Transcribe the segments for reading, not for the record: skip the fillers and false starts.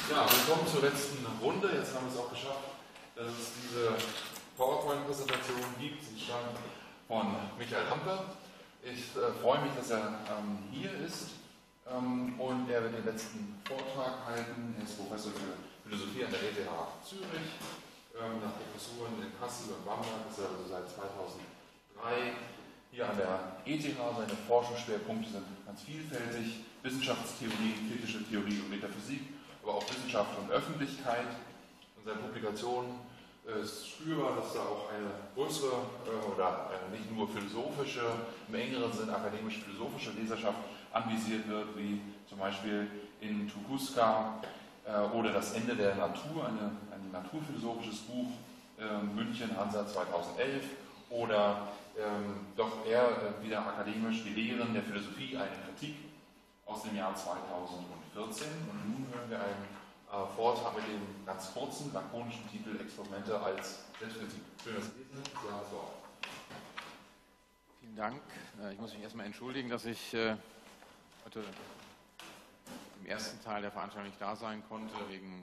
Ja, willkommen zur letzten Runde. Jetzt haben wir es auch geschafft, dass es diese PowerPoint-Präsentation gibt. Sie stammt von Michael Hampe. Ich freue mich, dass er hier ist und er wird den letzten Vortrag halten. Er ist Professor für Philosophie an der ETH Zürich. Nach Professuren in Kassel und Bamberg ist er also seit 2003 hier an der ETH. Seine Forschungsschwerpunkte sind ganz vielfältig: Wissenschaftstheorie, kritische Theorie und Metaphysik, aber auch Wissenschaft und Öffentlichkeit. In seinen Publikationen ist spürbar, dass da auch eine größere oder eine nicht nur philosophische, im engeren Sinn akademisch-philosophische Leserschaft anvisiert wird, wie zum Beispiel in Tunguska oder Das Ende der Natur, ein naturphilosophisches Buch, München, Hansa 2011, oder doch eher wieder akademisch Die Lehren der Philosophie, eine Kritik aus dem Jahr 2014. Und nun hören wir einen Vortrag mit dem ganz kurzen, lakonischen Titel Experimente als Selbstkritik. Schönes Lesen, Sie haben das Wort. Vielen Dank. Ich muss mich erstmal entschuldigen, dass ich heute im ersten Teil der Veranstaltung nicht da sein konnte, wegen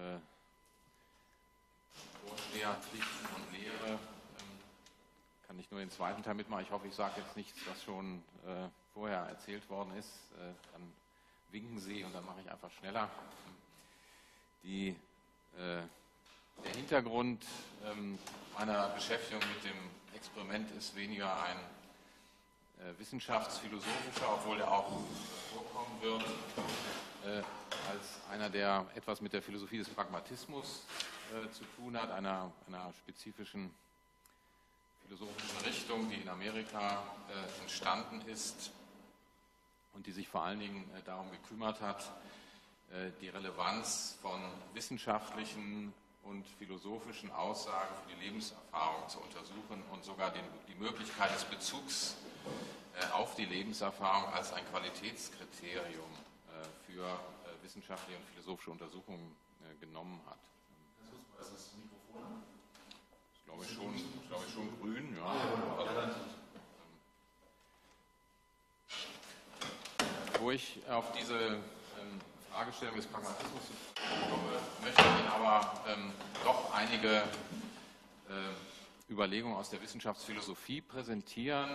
Vorsteherpflichten und Lehre. Kann ich nur den zweiten Teil mitmachen. Ich hoffe, ich sage jetzt nichts, was schon vorher erzählt worden ist. Dann winken Sie und dann mache ich einfach schneller. Der Hintergrund meiner Beschäftigung mit dem Experiment ist weniger ein wissenschaftsphilosophischer, obwohl der auch vorkommen wird, als einer, der etwas mit der Philosophie des Pragmatismus zu tun hat, einer spezifischen philosophischen Richtung, die in Amerika entstanden ist und die sich vor allen Dingen darum gekümmert hat, die Relevanz von wissenschaftlichen und philosophischen Aussagen für die Lebenserfahrung zu untersuchen und sogar die Möglichkeit des Bezugs auf die Lebenserfahrung als ein Qualitätskriterium für wissenschaftliche und philosophische Untersuchungen genommen hat. Ist das Mikrofon an? Das glaube ich schon grün, ja. Wo ich auf diese Fragestellung des Pragmatismus komme, möchte ich Ihnen aber doch einige Überlegungen aus der Wissenschaftsphilosophie präsentieren.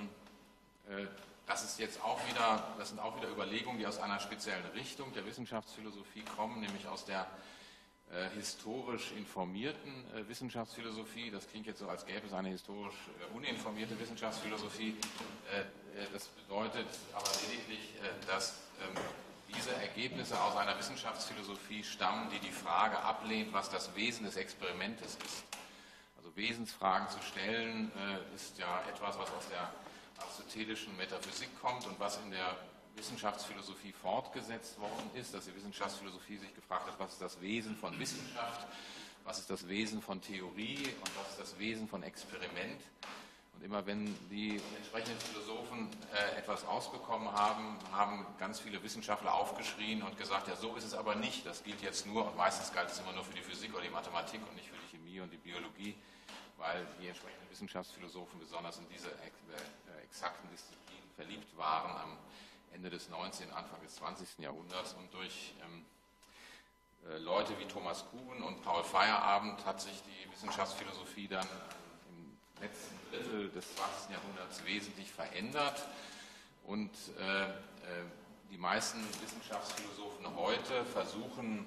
Das sind auch wieder Überlegungen, die aus einer speziellen Richtung der Wissenschaftsphilosophie kommen, nämlich aus der historisch informierten Wissenschaftsphilosophie. Das klingt jetzt so, als gäbe es eine historisch uninformierte Wissenschaftsphilosophie. Das bedeutet aber lediglich, dass diese Ergebnisse aus einer Wissenschaftsphilosophie stammen, die Frage ablehnt, was das Wesen des Experimentes ist. Also Wesensfragen zu stellen, ist ja etwas, was aus der aristotelischen Metaphysik kommt und was in der Wissenschaftsphilosophie fortgesetzt worden ist, dass die Wissenschaftsphilosophie sich gefragt hat, was ist das Wesen von Wissenschaft, was ist das Wesen von Theorie und was ist das Wesen von Experiment. Und immer wenn die entsprechenden Philosophen etwas rausbekommen haben, haben ganz viele Wissenschaftler aufgeschrien und gesagt, ja, so ist es aber nicht, das gilt jetzt nur, und meistens galt es immer nur für die Physik oder die Mathematik und nicht für die Chemie und die Biologie, weil die entsprechenden Wissenschaftsphilosophen besonders in diese exakten Disziplinen verliebt waren am Ende des 19., Anfang des 20. Jahrhunderts. Und durch Leute wie Thomas Kuhn und Paul Feyerabend hat sich die Wissenschaftsphilosophie dann im letzten Drittel des 20. Jahrhunderts wesentlich verändert. Und die meisten Wissenschaftsphilosophen heute versuchen,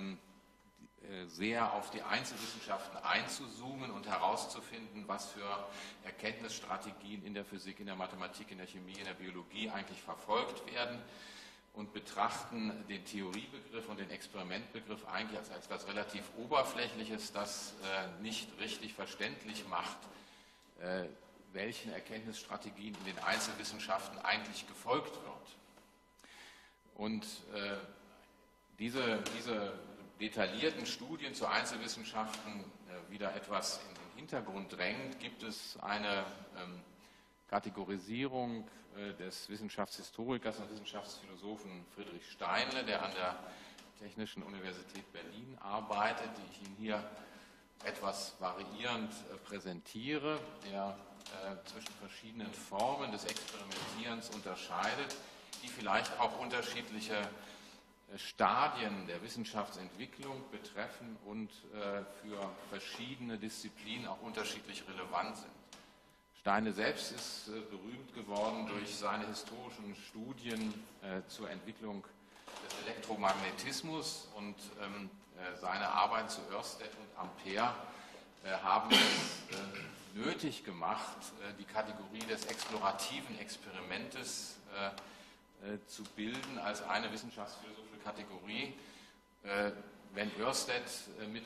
sehr auf die Einzelwissenschaften einzuzoomen und herauszufinden, was für Erkenntnisstrategien in der Physik, in der Mathematik, in der Chemie, in der Biologie eigentlich verfolgt werden und betrachten den Theoriebegriff und den Experimentbegriff eigentlich als etwas relativ Oberflächliches, das nicht richtig verständlich macht, welchen Erkenntnisstrategien in den Einzelwissenschaften eigentlich gefolgt wird. Und diese detaillierten Studien zu Einzelwissenschaften wieder etwas in den Hintergrund drängt, gibt es eine Kategorisierung des Wissenschaftshistorikers und Wissenschaftsphilosophen Friedrich Steinle, der an der Technischen Universität Berlin arbeitet, die ich Ihnen hier etwas variierend präsentiere, der zwischen verschiedenen Formen des Experimentierens unterscheidet, die vielleicht auch unterschiedliche Stadien der Wissenschaftsentwicklung betreffen und für verschiedene Disziplinen auch unterschiedlich relevant sind. Steine selbst ist berühmt geworden durch seine historischen Studien zur Entwicklung des Elektromagnetismus, und seine Arbeit zu Ørsted und Ampere haben es nötig gemacht, die Kategorie des explorativen Experimentes zu bilden als eine wissenschaftsphilosophische Kategorie. Wenn Ørsted mit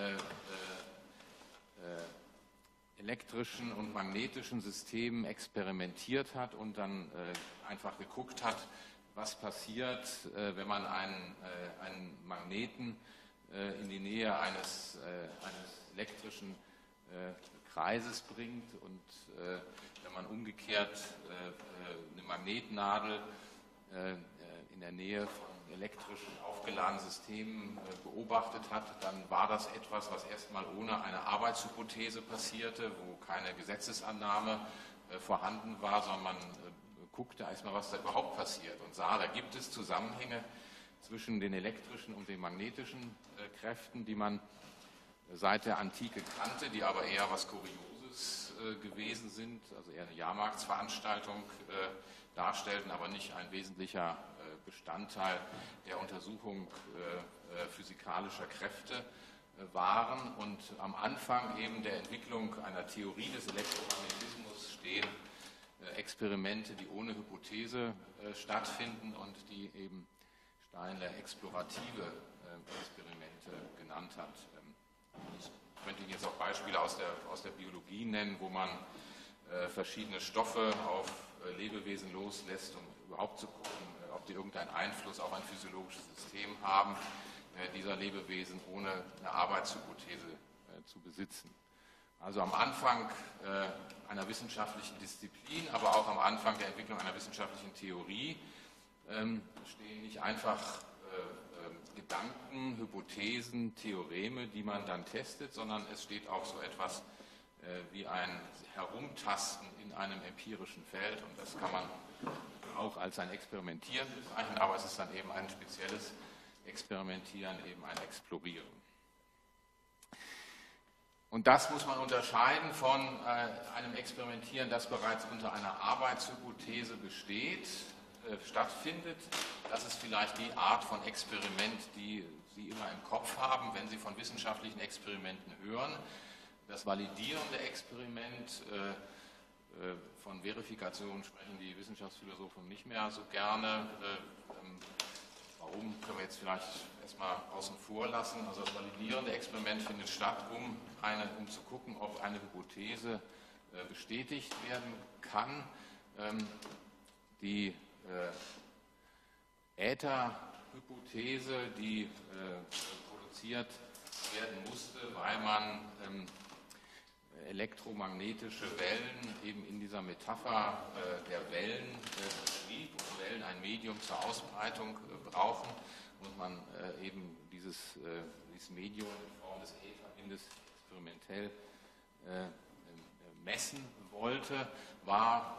elektrischen und magnetischen Systemen experimentiert hat und dann einfach geguckt hat, was passiert, wenn man einen Magneten in die Nähe eines elektrischen Kreises bringt, und wenn man umgekehrt eine Magnetnadel in der Nähe von elektrisch aufgeladenen Systemen beobachtet hat, dann war das etwas, was erstmal ohne eine Arbeitshypothese passierte, wo keine Gesetzesannahme vorhanden war, sondern man guckte erstmal, was da überhaupt passiert, und sah, da gibt es Zusammenhänge zwischen den elektrischen und den magnetischen Kräften, die man seit der Antike kannte, die aber eher was Kurioses gewesen sind, also eher eine Jahrmarktsveranstaltung darstellten, aber nicht ein wesentlicher Bestandteil der Untersuchung physikalischer Kräfte waren. Und am Anfang eben der Entwicklung einer Theorie des Elektromagnetismus stehen Experimente, die ohne Hypothese stattfinden und die eben Steiner explorative Experimente genannt hat. Ich könnte Ihnen jetzt auch Beispiele aus der Biologie nennen, wo man verschiedene Stoffe auf Lebewesen loslässt, um überhaupt zu gucken, ob die irgendeinen Einfluss auf ein physiologisches System haben, dieser Lebewesen, ohne eine Arbeitshypothese zu besitzen. Also am Anfang einer wissenschaftlichen Disziplin, aber auch am Anfang der Entwicklung einer wissenschaftlichen Theorie stehen nicht einfach Gedanken, Hypothesen, Theoreme, die man dann testet, sondern es steht auch so etwas wie ein Herumtasten in einem empirischen Feld, und das kann man auch als ein Experimentieren bezeichnen, aber es ist dann eben ein spezielles Experimentieren, eben ein Explorieren. Und das muss man unterscheiden von einem Experimentieren, das bereits unter einer Arbeitshypothese stattfindet. Das ist vielleicht die Art von Experiment, die Sie immer im Kopf haben, wenn Sie von wissenschaftlichen Experimenten hören. Das validierende Experiment, von Verifikation sprechen die Wissenschaftsphilosophen nicht mehr so gerne. Warum, können wir jetzt vielleicht erstmal außen vor lassen. Also das validierende Experiment findet statt, um zu gucken, ob eine Hypothese bestätigt werden kann. Die Äther-Hypothese, die produziert werden musste, weil man elektromagnetische Wellen eben in dieser Metapher der Wellen beschrieb, und Wellen ein Medium zur Ausbreitung brauchen, und man eben dieses Medium in Form des Ätherwindes experimentell messen wollte, war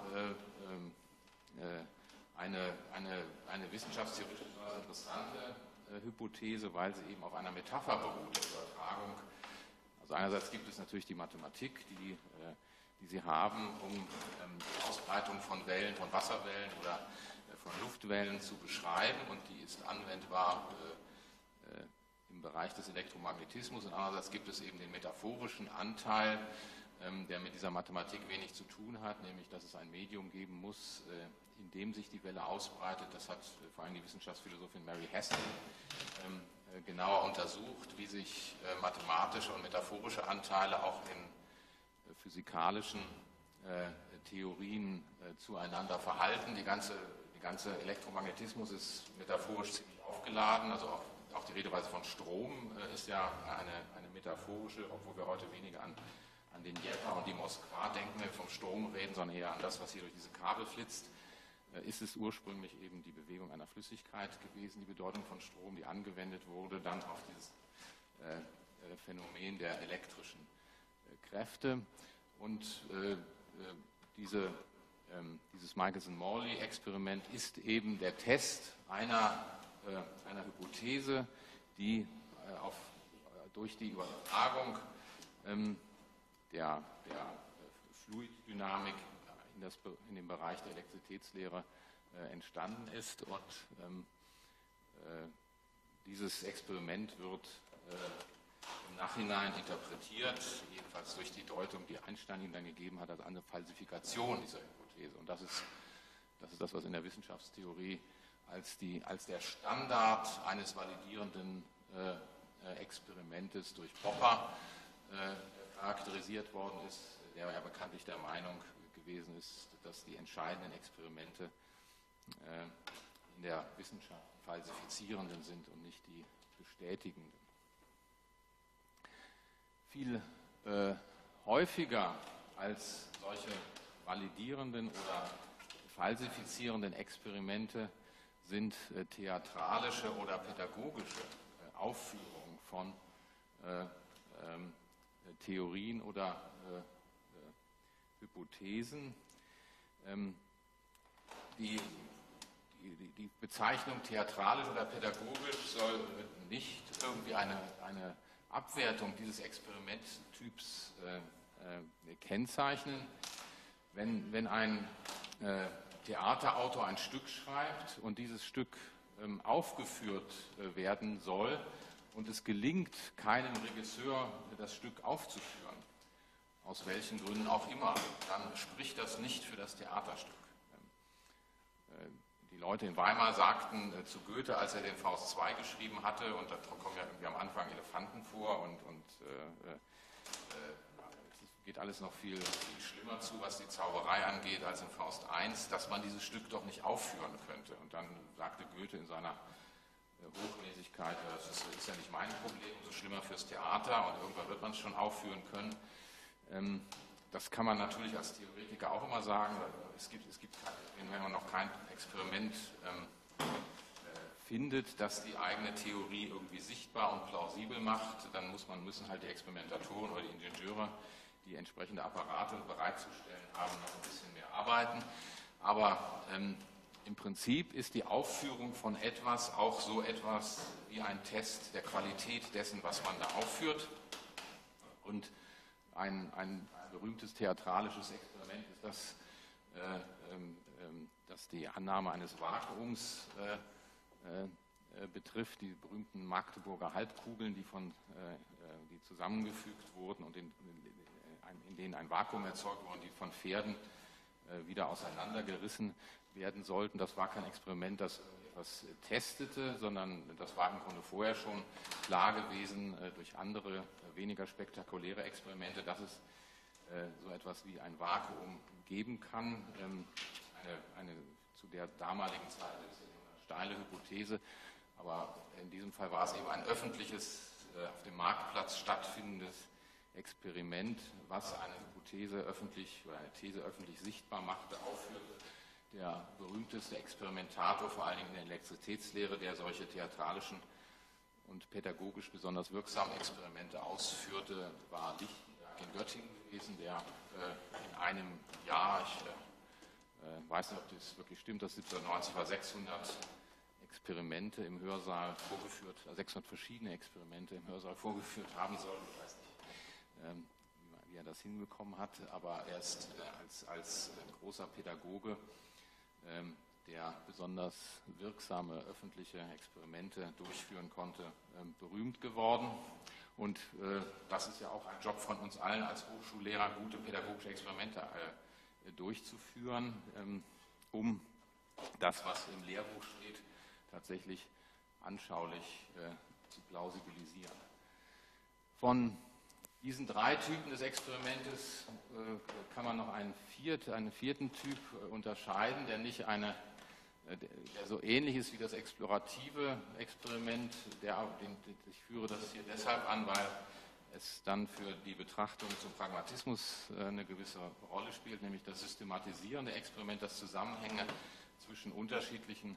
eine wissenschaftstheoretisch interessante Hypothese, weil sie eben auf einer Metapher beruht, der Übertragung. Also einerseits gibt es natürlich die Mathematik, die Sie haben, um die Ausbreitung von Wellen, von Wasserwellen oder von Luftwellen zu beschreiben, und die ist anwendbar im Bereich des Elektromagnetismus. Und andererseits gibt es eben den metaphorischen Anteil, der mit dieser Mathematik wenig zu tun hat, nämlich dass es ein Medium geben muss, in dem sich die Welle ausbreitet. Das hat vor allem die Wissenschaftsphilosophin Mary Hessel genauer untersucht, wie sich mathematische und metaphorische Anteile auch in physikalischen Theorien zueinander verhalten. Die ganze Elektromagnetismus ist metaphorisch ziemlich aufgeladen, also auch die Redeweise von Strom ist ja eine metaphorische, obwohl wir heute weniger an den Dnepr und die Moskwa denken, wenn wir vom Strom reden, sondern eher an das, was hier durch diese Kabel flitzt. Ist es ursprünglich eben die Bewegung einer Flüssigkeit gewesen, die Bedeutung von Strom, die angewendet wurde, dann auf dieses Phänomen der elektrischen Kräfte. Und dieses Michelson-Morley-Experiment ist eben der Test einer einer Hypothese, die durch die Übertragung der Fluiddynamik in dem Bereich der Elektrizitätslehre entstanden ist. Und dieses Experiment wird im Nachhinein interpretiert, jedenfalls durch die Deutung, die Einstein ihm dann gegeben hat, als eine Falsifikation dieser Hypothese. Und das ist das, was in der Wissenschaftstheorie als der Standard eines validierenden Experimentes durch Popper charakterisiert worden ist, der ja bekanntlich der Meinung gewesen ist, dass die entscheidenden Experimente in der Wissenschaft falsifizierenden sind und nicht die bestätigenden. Viel häufiger als solche validierenden oder falsifizierenden Experimente sind theatralische oder pädagogische Aufführungen von Theorien oder Hypothesen. Die Bezeichnung theatralisch oder pädagogisch soll nicht irgendwie eine Abwertung dieses Experimenttyps kennzeichnen. Wenn ein Theaterautor ein Stück schreibt und dieses Stück aufgeführt werden soll und es gelingt keinem Regisseur, das Stück aufzuführen, aus welchen Gründen auch immer, dann spricht das nicht für das Theaterstück. Die Leute in Weimar sagten zu Goethe, als er den Faust II geschrieben hatte, und da kommen ja irgendwie am Anfang Elefanten vor und es geht alles noch viel schlimmer zu, was die Zauberei angeht, als in Faust I, dass man dieses Stück doch nicht aufführen könnte. Und dann sagte Goethe in seiner Hochnäsigkeit, das ist ja nicht mein Problem, umso schlimmer fürs Theater und irgendwann wird man es schon aufführen können. Das kann man natürlich als Theoretiker auch immer sagen. Es gibt, wenn man noch kein Experiment findet, das die eigene Theorie irgendwie sichtbar und plausibel macht, dann müssen halt die Experimentatoren oder die Ingenieure, die entsprechende Apparate bereitzustellen haben, noch ein bisschen mehr arbeiten. Aber im Prinzip ist die Aufführung von etwas auch so etwas wie ein Test der Qualität dessen, was man da aufführt. Und ein berühmtes theatralisches Experiment ist das, das die Annahme eines Vakuums betrifft, die berühmten Magdeburger Halbkugeln, die zusammengefügt wurden und in denen ein Vakuum erzeugt wurde, die von Pferden wieder auseinandergerissen werden sollten. Das war kein Experiment, das etwas testete, sondern das war im Grunde vorher schon klar gewesen durch andere, weniger spektakuläre Experimente, dass es so etwas wie ein Vakuum geben kann. Eine zu der damaligen Zeit eine steile Hypothese, aber in diesem Fall war es eben ein öffentliches, auf dem Marktplatz stattfindendes Experiment, was eine Hypothese öffentlich oder eine These öffentlich sichtbar machte, aufführte. Der berühmteste Experimentator, vor allen Dingen in der Elektrizitätslehre, der solche theatralischen und pädagogisch besonders wirksamen Experimente ausführte, war Lichtenberg in Göttingen gewesen, der in einem Jahr, ich weiß nicht, ob das wirklich stimmt, das 1790 war 600 Experimente im Hörsaal vorgeführt, 600 verschiedene Experimente im Hörsaal vorgeführt haben soll. Ich weiß nicht, wie er das hinbekommen hat, aber er ist als großer Pädagoge, der besonders wirksame öffentliche Experimente durchführen konnte, berühmt geworden. Und das ist ja auch ein Job von uns allen als Hochschullehrer, gute pädagogische Experimente durchzuführen, um das, was im Lehrbuch steht, tatsächlich anschaulich zu plausibilisieren. Von diesen drei Typen des Experimentes kann man noch einen vierten Typ unterscheiden, der nicht der so ähnlich ist wie das explorative Experiment. Ich führe das hier deshalb an, weil es dann für die Betrachtung zum Pragmatismus eine gewisse Rolle spielt, nämlich das systematisierende Experiment, das Zusammenhänge zwischen unterschiedlichen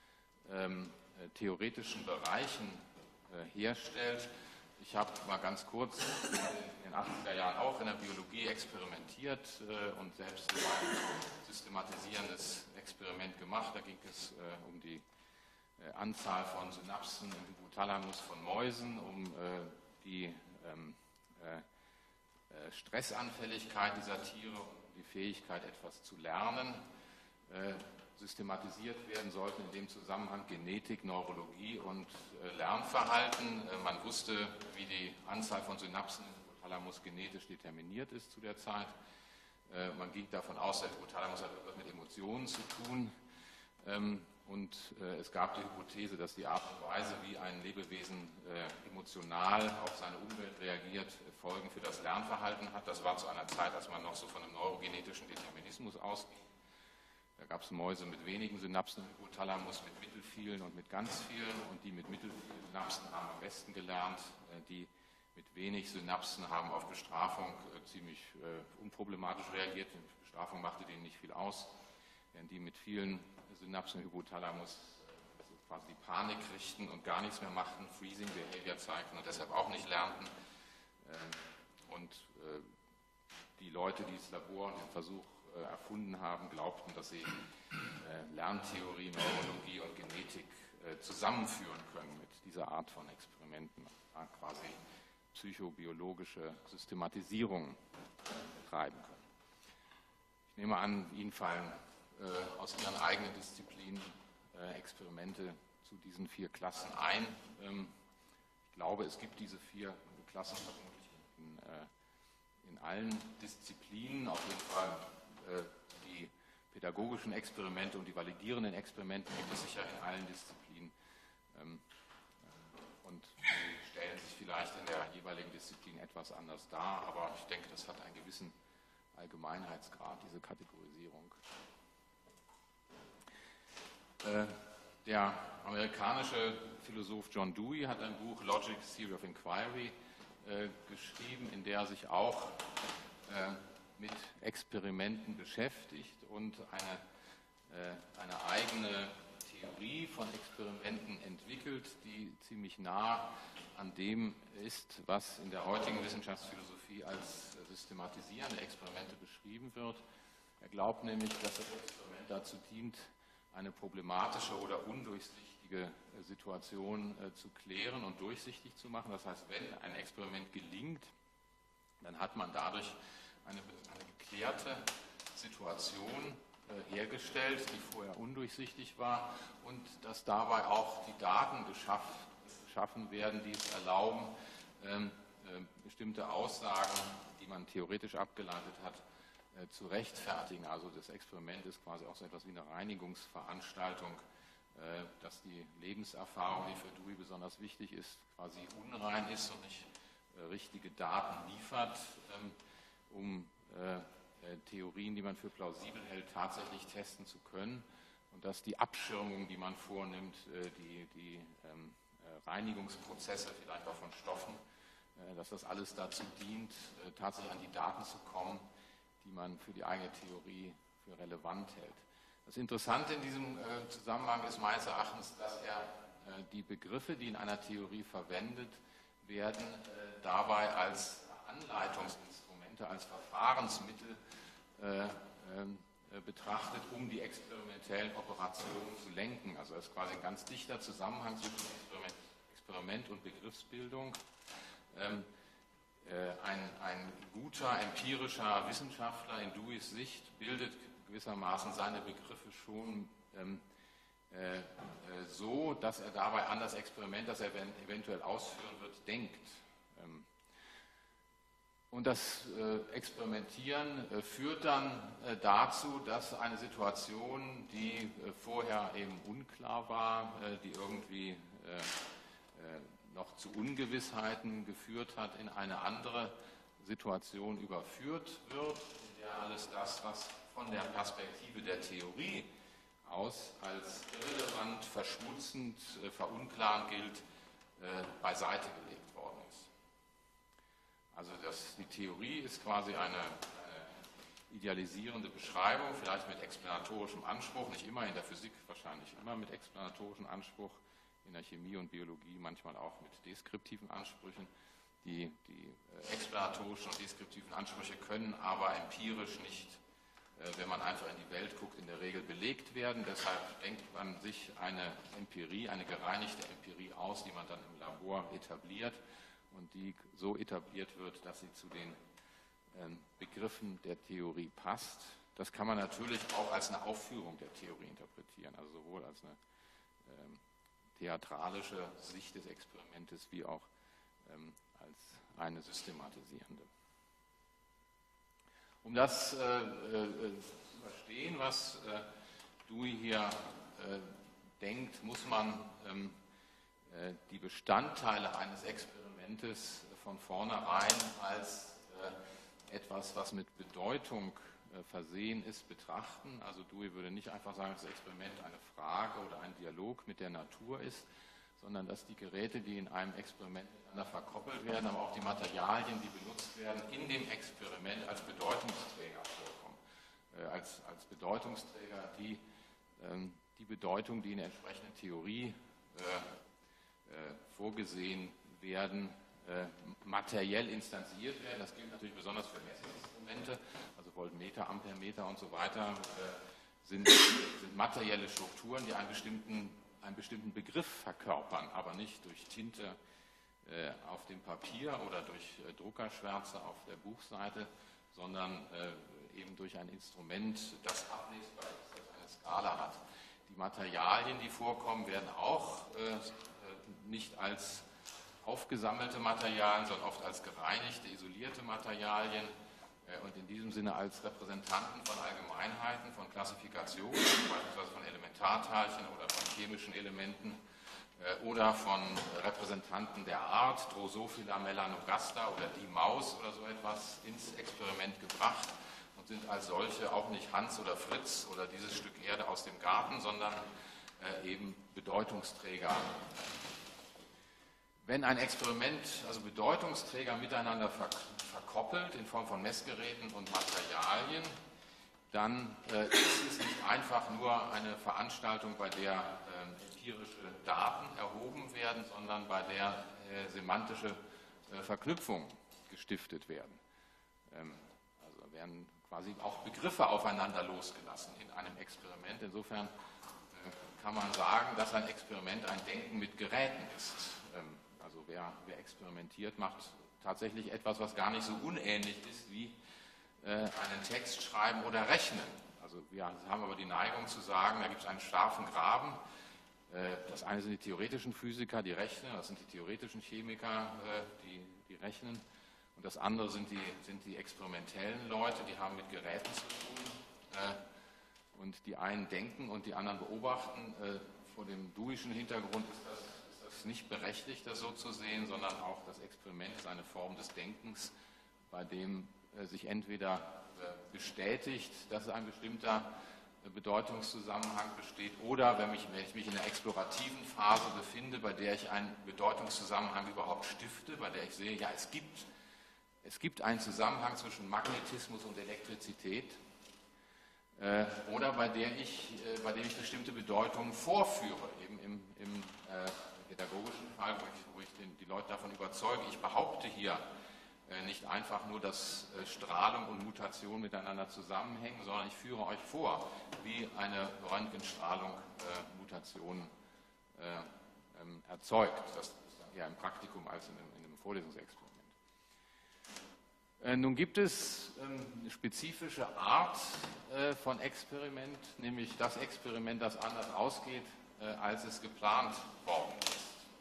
theoretischen Bereichen herstellt. Ich habe mal ganz kurz in den 80er Jahren auch in der Biologie experimentiert und selbst ein systematisierendes Experiment gemacht. Da ging es um die Anzahl von Synapsen im Hypothalamus von Mäusen, um die Stressanfälligkeit dieser Tiere und die Fähigkeit, etwas zu lernen, systematisiert werden sollten, in dem Zusammenhang Genetik, Neurologie und Lernverhalten. Man wusste, wie die Anzahl von Synapsen im Hypothalamus genetisch determiniert ist zu der Zeit. Man ging davon aus, der Hypothalamus hat etwas mit Emotionen zu tun. Und es gab die Hypothese, dass die Art und Weise, wie ein Lebewesen emotional auf seine Umwelt reagiert, Folgen für das Lernverhalten hat. Das war zu einer Zeit, als man noch so von einem neurogenetischen Determinismus ausging. Da gab es Mäuse mit wenigen Synapsen im Hypothalamus, mit mittelvielen und mit ganz vielen. Und die mit mittelvielen Synapsen haben am besten gelernt. Die mit wenig Synapsen haben auf Bestrafung ziemlich unproblematisch reagiert. Die Bestrafung machte denen nicht viel aus. Während die mit vielen Synapsen im Hypothalamus quasi die Panik richten und gar nichts mehr machten, Freezing Behavior zeigten und deshalb auch nicht lernten. Und die Leute, die das Labor und den Versuch erfunden haben, glaubten, dass sie Lerntheorie, Neurologie und Genetik zusammenführen können mit dieser Art von Experimenten, quasi psychobiologische Systematisierung betreiben können. Ich nehme an, Ihnen fallen aus Ihren eigenen Disziplinen Experimente zu diesen 4 Klassen ein. Ich glaube, es gibt diese 4 Klassen vermutlich in allen Disziplinen, auf jeden Fall die pädagogischen Experimente und die validierenden Experimente gibt es sicher in allen Disziplinen und die stellen sich vielleicht in der jeweiligen Disziplin etwas anders dar, aber ich denke, das hat einen gewissen Allgemeinheitsgrad, diese Kategorisierung. Der amerikanische Philosoph John Dewey hat ein Buch Logic, Theory of Inquiry geschrieben, in der er sich auch mit Experimenten beschäftigt und eine eigene Theorie von Experimenten entwickelt, die ziemlich nah an dem ist, was in der heutigen Wissenschaftsphilosophie als systematisierende Experimente beschrieben wird. Er glaubt nämlich, dass das Experiment dazu dient, eine problematische oder undurchsichtige Situation zu klären und durchsichtig zu machen. Das heißt, wenn ein Experiment gelingt, dann hat man dadurch eine geklärte Situation hergestellt, die vorher undurchsichtig war und dass dabei auch die Daten geschaffen werden, die es erlauben, bestimmte Aussagen, die man theoretisch abgeleitet hat, zu rechtfertigen. Also das Experiment ist quasi auch so etwas wie eine Reinigungsveranstaltung, dass die Lebenserfahrung, die für Dewey besonders wichtig ist, quasi unrein ist und nicht richtige Daten liefert, um Theorien, die man für plausibel hält, tatsächlich testen zu können. Und dass die Abschirmung, die man vornimmt, die Reinigungsprozesse vielleicht auch von Stoffen, dass das alles dazu dient, tatsächlich an die Daten zu kommen, die man für die eigene Theorie für relevant hält. Das Interessante in diesem Zusammenhang ist meines Erachtens, dass er die Begriffe, die in einer Theorie verwendet werden, dabei als Anleitungsinstrumente, als Verfahrensmittel betrachtet, um die experimentellen Operationen zu lenken. Also es ist quasi ein ganz dichter Zusammenhang zwischen Experiment und Begriffsbildung. Ein guter empirischer Wissenschaftler in Deweys Sicht bildet gewissermaßen seine Begriffe schon so, dass er dabei an das Experiment, das er eventuell ausführen wird, denkt. Und das Experimentieren führt dann dazu, dass eine Situation, die vorher eben unklar war, die irgendwie noch zu Ungewissheiten geführt hat, in eine andere Situation überführt wird, in der alles das, was von der Perspektive der Theorie aus als irrelevant, verschmutzend, verunklarend gilt, beiseite gelegt worden ist. Also die Theorie ist quasi eine idealisierende Beschreibung, vielleicht mit explanatorischem Anspruch, nicht immer in der Physik, wahrscheinlich immer mit explanatorischem Anspruch, in der Chemie und Biologie manchmal auch mit deskriptiven Ansprüchen. Die explanatorischen und deskriptiven Ansprüche können aber empirisch nicht wenn man einfach in die Welt guckt, in der Regel belegt werden. Deshalb denkt man sich eine Empirie, eine gereinigte Empirie aus, die man dann im Labor etabliert und die so etabliert wird, dass sie zu den Begriffen der Theorie passt. Das kann man natürlich auch als eine Aufführung der Theorie interpretieren, also sowohl als eine theatralische Sicht des Experimentes wie auch als eine systematisierende. Um das zu verstehen, was Dewey hier denkt, muss man die Bestandteile eines Experimentes von vornherein als etwas, was mit Bedeutung versehen ist, betrachten. Also Dewey würde nicht einfach sagen, dass das Experiment eine Frage oder ein Dialog mit der Natur ist, sondern dass die Geräte, die in einem Experiment miteinander verkoppelt werden, aber auch die Materialien, die benutzt werden, in dem Experiment als Bedeutungsträger vorkommen. Als Bedeutungsträger, die Bedeutung, die in der entsprechenden Theorie vorgesehen werden, materiell instanziert werden. Das gilt natürlich besonders für Messinstrumente, also Voltmeter, Ampermeter und so weiter, sind materielle Strukturen, die einen bestimmten Begriff verkörpern, aber nicht durch Tinte auf dem Papier oder durch Druckerschwärze auf der Buchseite, sondern eben durch ein Instrument, das ablesbar ist, das eine Skala hat. Die Materialien, die vorkommen, werden auch nicht als aufgesammelte Materialien, sondern oft als gereinigte, isolierte Materialien und in diesem Sinne als Repräsentanten von Allgemeinheiten, von Klassifikationen, beispielsweise von Elementarteilchen oder von chemischen Elementen oder von Repräsentanten der Art, Drosophila melanogaster oder die Maus oder so etwas, ins Experiment gebracht und sind als solche auch nicht Hans oder Fritz oder dieses Stück Erde aus dem Garten, sondern eben Bedeutungsträger. Wenn ein Experiment, also Bedeutungsträger miteinander verkoppelt in Form von Messgeräten und Materialien, dann ist es nicht einfach nur eine Veranstaltung, bei der empirische Daten erhoben werden, sondern bei der semantische Verknüpfungen gestiftet werden. Also werden quasi auch Begriffe aufeinander losgelassen in einem Experiment. Insofern kann man sagen, dass ein Experiment ein Denken mit Geräten ist. Also wer experimentiert, macht tatsächlich etwas, was gar nicht so unähnlich ist wie einen Text schreiben oder rechnen. Also wir haben aber die Neigung zu sagen, da gibt es einen scharfen Graben. Das eine sind die theoretischen Physiker, die rechnen, das sind die theoretischen Chemiker, die rechnen. Und das andere sind die experimentellen Leute, die haben mit Geräten zu tun. Und die einen denken und die anderen beobachten. Vor dem Deweyschen Hintergrund ist das nicht berechtigt, das so zu sehen, sondern auch das Experiment ist eine Form des Denkens, bei dem sich entweder bestätigt, dass ein bestimmter Bedeutungszusammenhang besteht, oder wenn ich mich in der explorativen Phase befinde, bei der ich einen Bedeutungszusammenhang überhaupt stifte, bei der ich sehe, ja, es gibt einen Zusammenhang zwischen Magnetismus und Elektrizität, oder bei dem ich bestimmte Bedeutungen vorführe, eben im pädagogischen Fall, wo ich die Leute davon überzeuge, ich behaupte hier nicht einfach nur, dass Strahlung und Mutation miteinander zusammenhängen, sondern ich führe euch vor, wie eine Röntgenstrahlung Mutationen erzeugt. Das ist eher im Praktikum als in einem Vorlesungsexperiment. Nun gibt es eine spezifische Art von Experiment, nämlich das Experiment, das anders ausgeht, als es geplant worden ist.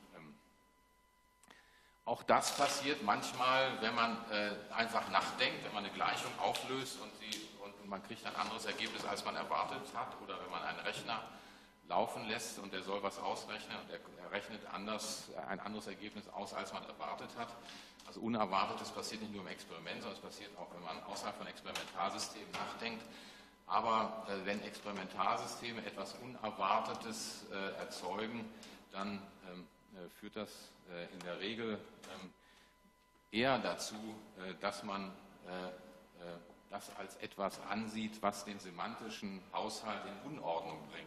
Auch das passiert manchmal, wenn man einfach nachdenkt, wenn man eine Gleichung auflöst und man kriegt ein anderes Ergebnis, als man erwartet hat, oder wenn man einen Rechner laufen lässt und der soll was ausrechnen und er rechnet ein anderes Ergebnis aus, als man erwartet hat. Also Unerwartetes passiert nicht nur im Experiment, sondern es passiert auch, wenn man außerhalb von Experimentalsystemen nachdenkt. Aber wenn Experimentalsysteme etwas Unerwartetes erzeugen, dann führt das in der Regel eher dazu, dass man das als etwas ansieht, was den semantischen Haushalt in Unordnung bringt.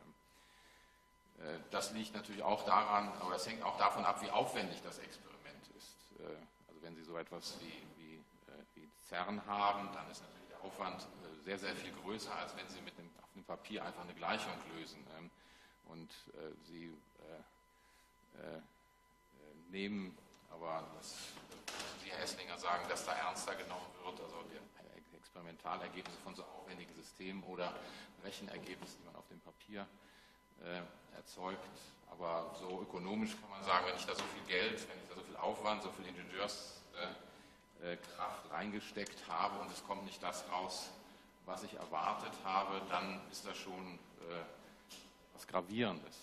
Das liegt natürlich auch daran, aber das hängt auch davon ab, wie aufwendig das Experiment ist. Also wenn Sie so etwas wie CERN haben, dann ist natürlich der Aufwand sehr, sehr viel größer, als wenn Sie auf dem Papier einfach eine Gleichung lösen. Und Sie nehmen, aber das müssen Sie, Herr Esslinger, sagen, dass da ernster genommen wird, also die Experimentalergebnisse von so aufwendigen Systemen oder Rechenergebnisse, die man auf dem Papier erzeugt. Aber so ökonomisch kann man sagen, wenn ich da so viel Geld, wenn ich da so viel Aufwand, so viel Ingenieurskraft reingesteckt habe und es kommt nicht das raus, was ich erwartet habe, dann ist das schon was Gravierendes.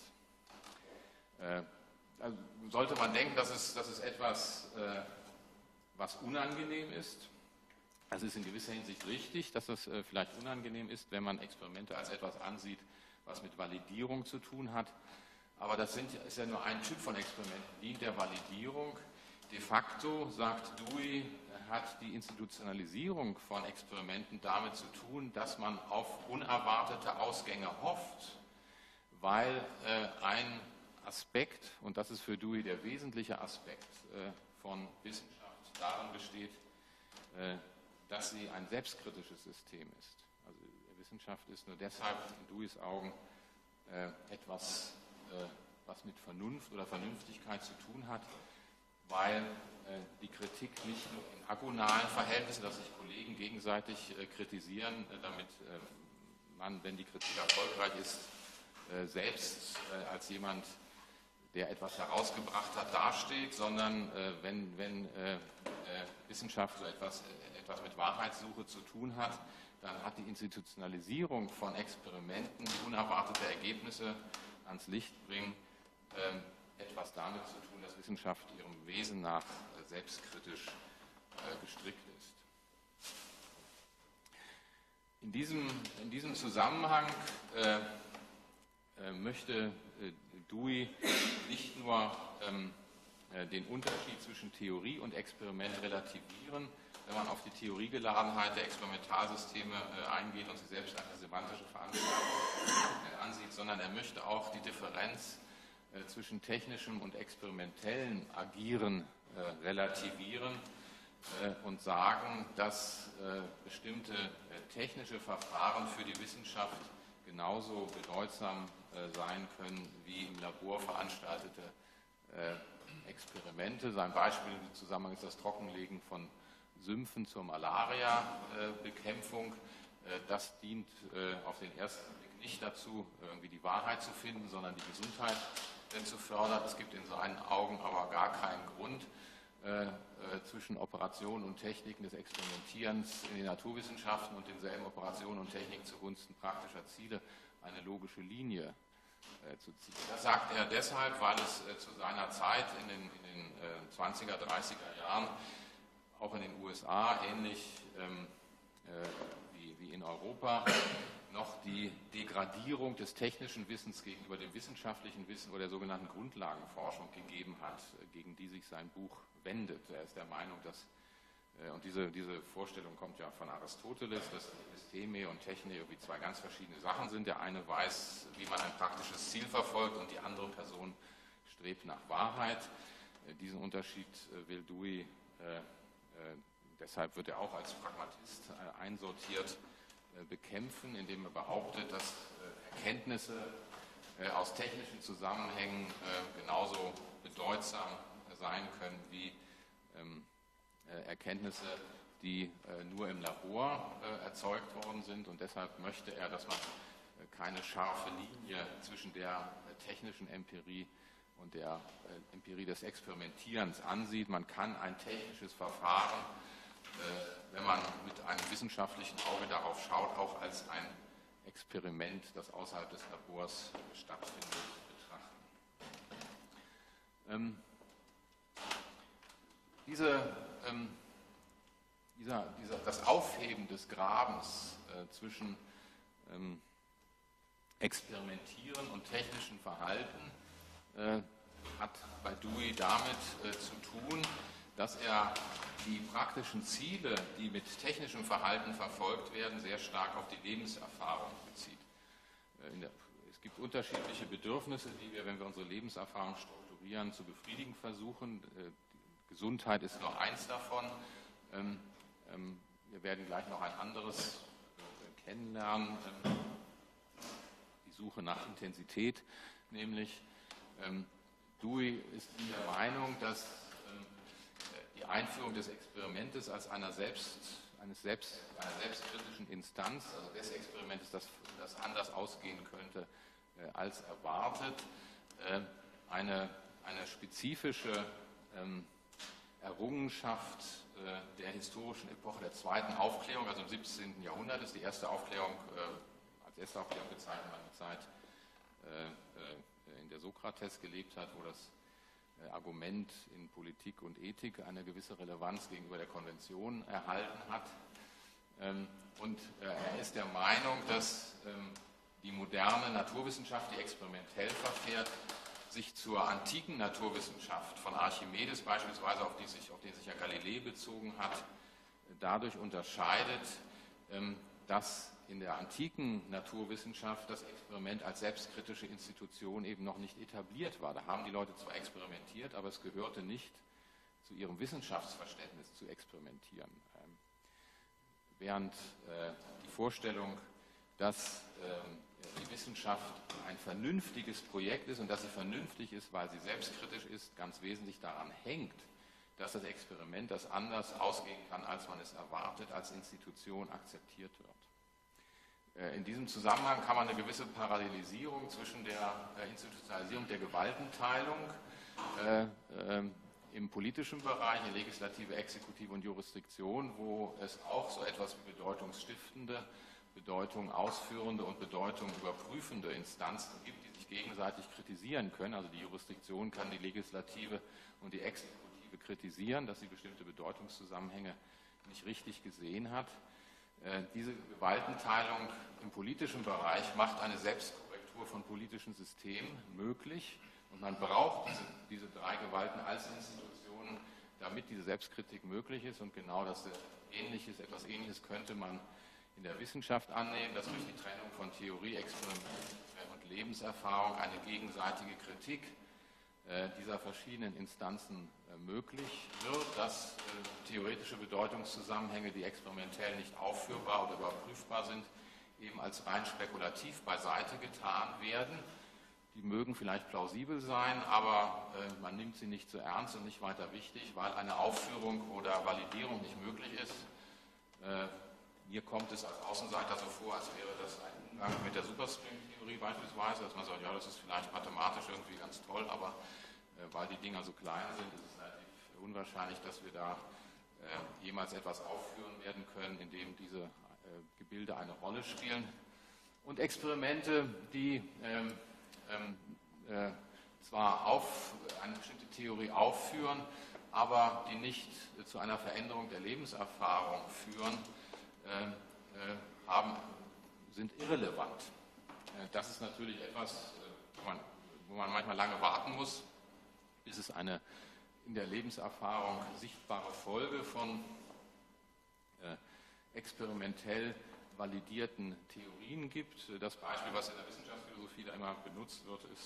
Also sollte man denken, dass es etwas, was unangenehm ist. Das ist in gewisser Hinsicht richtig, dass das vielleicht unangenehm ist, wenn man Experimente als etwas ansieht, was mit Validierung zu tun hat. Aber das ist ja nur ein Typ von Experimenten, die der Validierung. De facto, sagt Dewey, hat die Institutionalisierung von Experimenten damit zu tun, dass man auf unerwartete Ausgänge hofft, weil ein Aspekt, und das ist für Dewey der wesentliche Aspekt von Wissenschaft, darin besteht, dass sie ein selbstkritisches System ist. Also Wissenschaft ist nur deshalb in Deweys Augen etwas, was mit Vernunft oder Vernünftigkeit zu tun hat, weil die Kritik nicht nur in agonalen Verhältnissen, dass sich Kollegen gegenseitig kritisieren, damit man, wenn die Kritik erfolgreich ist, selbst als jemand, der etwas herausgebracht hat, dasteht, sondern wenn Wissenschaft so etwas mit Wahrheitssuche zu tun hat, dann hat die Institutionalisierung von Experimenten, die unerwartete Ergebnisse ans Licht bringen, etwas damit zu tun, dass Wissenschaft ihrem Wesen nach selbstkritisch gestrickt ist. In diesem Zusammenhang möchte Dewey nicht nur den Unterschied zwischen Theorie und Experiment relativieren, wenn man auf die Theoriegeladenheit der Experimentalsysteme eingeht und sie selbst eine semantische Veranstaltung ansieht, sondern er möchte auch die Differenz zwischen technischem und experimentellem Agieren relativieren und sagen, dass bestimmte technische Verfahren für die Wissenschaft genauso bedeutsam sein können wie im Labor veranstaltete Experimente. Sein Beispiel im Zusammenhang ist das Trockenlegen von Sümpfen zur Malaria-Bekämpfung. Das dient auf den ersten Blick nicht dazu, irgendwie die Wahrheit zu finden, sondern die Gesundheit zu fördern. Es gibt in seinen Augen aber gar keinen Grund, zwischen Operationen und Techniken des Experimentierens in den Naturwissenschaften und denselben Operationen und Techniken zugunsten praktischer Ziele eine logische Linie zu ziehen. Das sagt er deshalb, weil es zu seiner Zeit in den 20er, 30er Jahren auch in den USA, ähnlich wie in Europa, noch die Degradierung des technischen Wissens gegenüber dem wissenschaftlichen Wissen oder der sogenannten Grundlagenforschung gegeben hat, gegen die sich sein Buch wendet. Er ist der Meinung, dass, und diese Vorstellung kommt ja von Aristoteles, dass Episteme und Techne irgendwie zwei ganz verschiedene Sachen sind. Der eine weiß, wie man ein praktisches Ziel verfolgt, und die andere Person strebt nach Wahrheit. Diesen Unterschied will Dewey, deshalb wird er auch als Pragmatist einsortiert, bekämpfen, indem er behauptet, dass Erkenntnisse aus technischen Zusammenhängen genauso bedeutsam sein können wie Erkenntnisse, die nur im Labor erzeugt worden sind. Und deshalb möchte er, dass man keine scharfe Linie zwischen der technischen Empirie und der Empirie des Experimentierens ansieht. Man kann ein technisches Verfahren, wenn man mit einem wissenschaftlichen Auge darauf schaut, auch als ein Experiment, das außerhalb des Labors stattfindet, betrachten. Das Aufheben des Grabens zwischen Experimentieren und technischem Verhalten hat bei Dewey damit zu tun, dass er die praktischen Ziele, die mit technischem Verhalten verfolgt werden, sehr stark auf die Lebenserfahrung bezieht. Es gibt unterschiedliche Bedürfnisse, die wir, wenn wir unsere Lebenserfahrung strukturieren, zu befriedigen versuchen. Gesundheit ist nur eins davon. Wir werden gleich noch ein anderes kennenlernen, die Suche nach Intensität, nämlich Dewey ist der Meinung, dass die Einführung des Experimentes als einer selbstkritischen Instanz, also des Experimentes, das anders ausgehen könnte als erwartet, eine spezifische Errungenschaft der historischen Epoche der zweiten Aufklärung, also im 17. Jahrhundert ist die erste Aufklärung, als erste Aufklärung bezeichnet man die Zeit, in der Sokrates gelebt hat, wo das Argument in Politik und Ethik eine gewisse Relevanz gegenüber der Konvention erhalten hat. Und er ist der Meinung, dass die moderne Naturwissenschaft, die experimentell verfährt, sich zur antiken Naturwissenschaft von Archimedes beispielsweise, auf den sich ja Galilei bezogen hat, dadurch unterscheidet, dass in der antiken Naturwissenschaft das Experiment als selbstkritische Institution eben noch nicht etabliert war. Da haben die Leute zwar experimentiert, aber es gehörte nicht zu ihrem Wissenschaftsverständnis zu experimentieren. Während die Vorstellung, dass die Wissenschaft ein vernünftiges Projekt ist und dass sie vernünftig ist, weil sie selbstkritisch ist, ganz wesentlich daran hängt, dass das Experiment, das anders ausgehen kann, als man es erwartet, als Institution akzeptiert wird. In diesem Zusammenhang kann man eine gewisse Parallelisierung zwischen der Institutionalisierung der Gewaltenteilung im politischen Bereich, in Legislative, Exekutive und Jurisdiktion, wo es auch so etwas wie bedeutungsstiftende, Bedeutung ausführende und Bedeutung überprüfende Instanzen gibt, die sich gegenseitig kritisieren können. Also die Jurisdiktion kann die Legislative und die Exekutive kritisieren, dass sie bestimmte Bedeutungszusammenhänge nicht richtig gesehen hat. Diese Gewaltenteilung im politischen Bereich macht eine Selbstkorrektur von politischen Systemen möglich und man braucht diese drei Gewalten als Institutionen, damit diese Selbstkritik möglich ist und genau etwas Ähnliches könnte man in der Wissenschaft annehmen, dass durch die Trennung von Theorie, Experiment und Lebenserfahrung eine gegenseitige Kritik dieser verschiedenen Instanzen möglich wird, dass theoretische Bedeutungszusammenhänge, die experimentell nicht aufführbar oder überprüfbar sind, eben als rein spekulativ beiseite getan werden. Die mögen vielleicht plausibel sein, aber man nimmt sie nicht so ernst und nicht weiter wichtig, weil eine Aufführung oder Validierung nicht möglich ist. Mir kommt es als Außenseiter so vor, als wäre das ein Umgang mit der Superstring-Theorie beispielsweise, dass man sagt, ja, das ist vielleicht mathematisch irgendwie ganz toll, aber weil die Dinger so klein sind, ist es relativ unwahrscheinlich, dass wir da jemals etwas aufführen werden können, in dem diese Gebilde eine Rolle spielen. Und Experimente, die zwar eine bestimmte Theorie aufführen, aber die nicht zu einer Veränderung der Lebenserfahrung führen, sind irrelevant. Das ist natürlich etwas, wo man manchmal lange warten muss, bis es eine in der Lebenserfahrung sichtbare Folge von experimentell validierten Theorien gibt. Das Beispiel, was in der Wissenschaftsphilosophie da immer benutzt wird, ist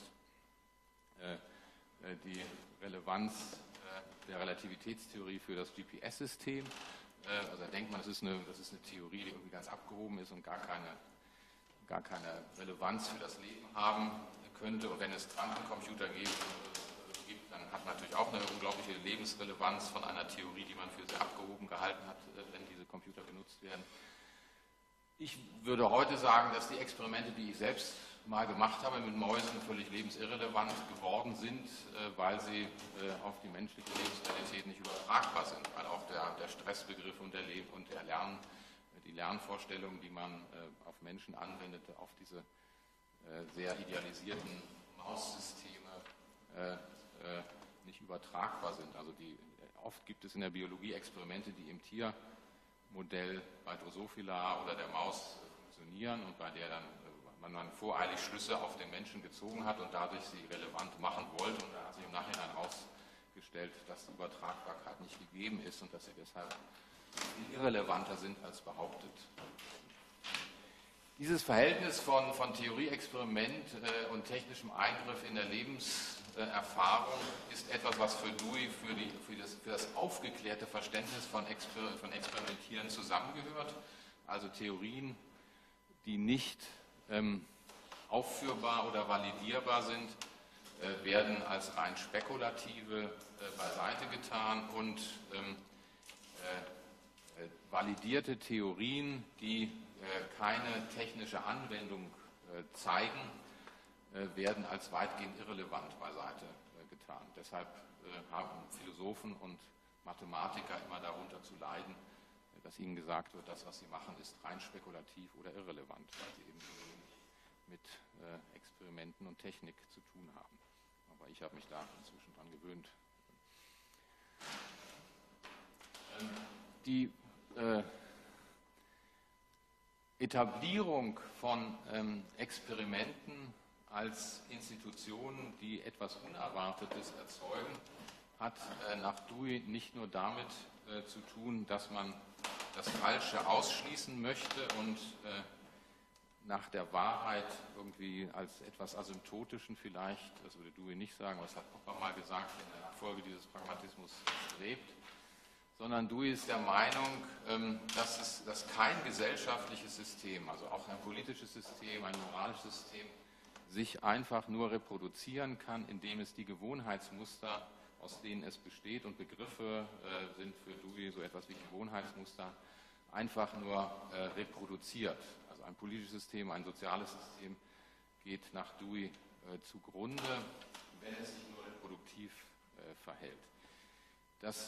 die Relevanz der Relativitätstheorie für das GPS-System. Also da denkt man, das ist eine Theorie, die irgendwie ganz abgehoben ist und gar keine Relevanz für das Leben haben könnte. Und wenn es Quantencomputer gibt, dann hat man natürlich auch eine unglaubliche Lebensrelevanz von einer Theorie, die man für sehr abgehoben gehalten hat, wenn diese Computer genutzt werden. Ich würde heute sagen, dass die Experimente, die ich selbst mal gemacht habe mit Mäusen, völlig lebensirrelevant geworden sind, weil sie auf die menschliche Lebensrealität nicht übertragbar sind, weil auch der Stressbegriff und die Lernvorstellungen, die man auf Menschen anwendete, auf diese sehr idealisierten Maussysteme nicht übertragbar sind. Also oft gibt es in der Biologie Experimente, die im Tiermodell bei Drosophila oder der Maus funktionieren und bei der man voreilig Schlüsse auf den Menschen gezogen hat und dadurch sie relevant machen wollte. Und da hat sich im Nachhinein herausgestellt, dass die Übertragbarkeit nicht gegeben ist und dass sie deshalb irrelevanter sind als behauptet. Dieses Verhältnis von Theorie, Experiment und technischem Eingriff in der Lebenserfahrung ist etwas, was für Dewey für das aufgeklärte Verständnis von Experimentieren zusammengehört. Also Theorien, die nicht aufführbar oder validierbar sind, werden als rein spekulative beiseite getan und validierte Theorien, die keine technische Anwendung zeigen, werden als weitgehend irrelevant beiseite getan. Deshalb haben Philosophen und Mathematiker immer darunter zu leiden, dass ihnen gesagt wird, das, was sie machen, ist rein spekulativ oder irrelevant, weil sie eben mit Experimenten und Technik zu tun haben. Aber ich habe mich da inzwischen dran gewöhnt. Die Etablierung von Experimenten als Institutionen, die etwas Unerwartetes erzeugen, hat nach Dewey nicht nur damit zu tun, dass man das Falsche ausschließen möchte und nach der Wahrheit irgendwie als etwas Asymptotischen vielleicht, das würde Dewey nicht sagen, was hat Popper mal gesagt, in der Folge dieses Pragmatismus strebt, sondern Dewey ist der Meinung, dass kein gesellschaftliches System, also auch ein politisches System, ein moralisches System, sich einfach nur reproduzieren kann, indem es die Gewohnheitsmuster, aus denen es besteht, und Begriffe sind für Dewey so etwas wie Gewohnheitsmuster, einfach nur reproduziert. Also ein politisches System, ein soziales System geht nach Dewey zugrunde, wenn es sich nur reproduktiv verhält. Das,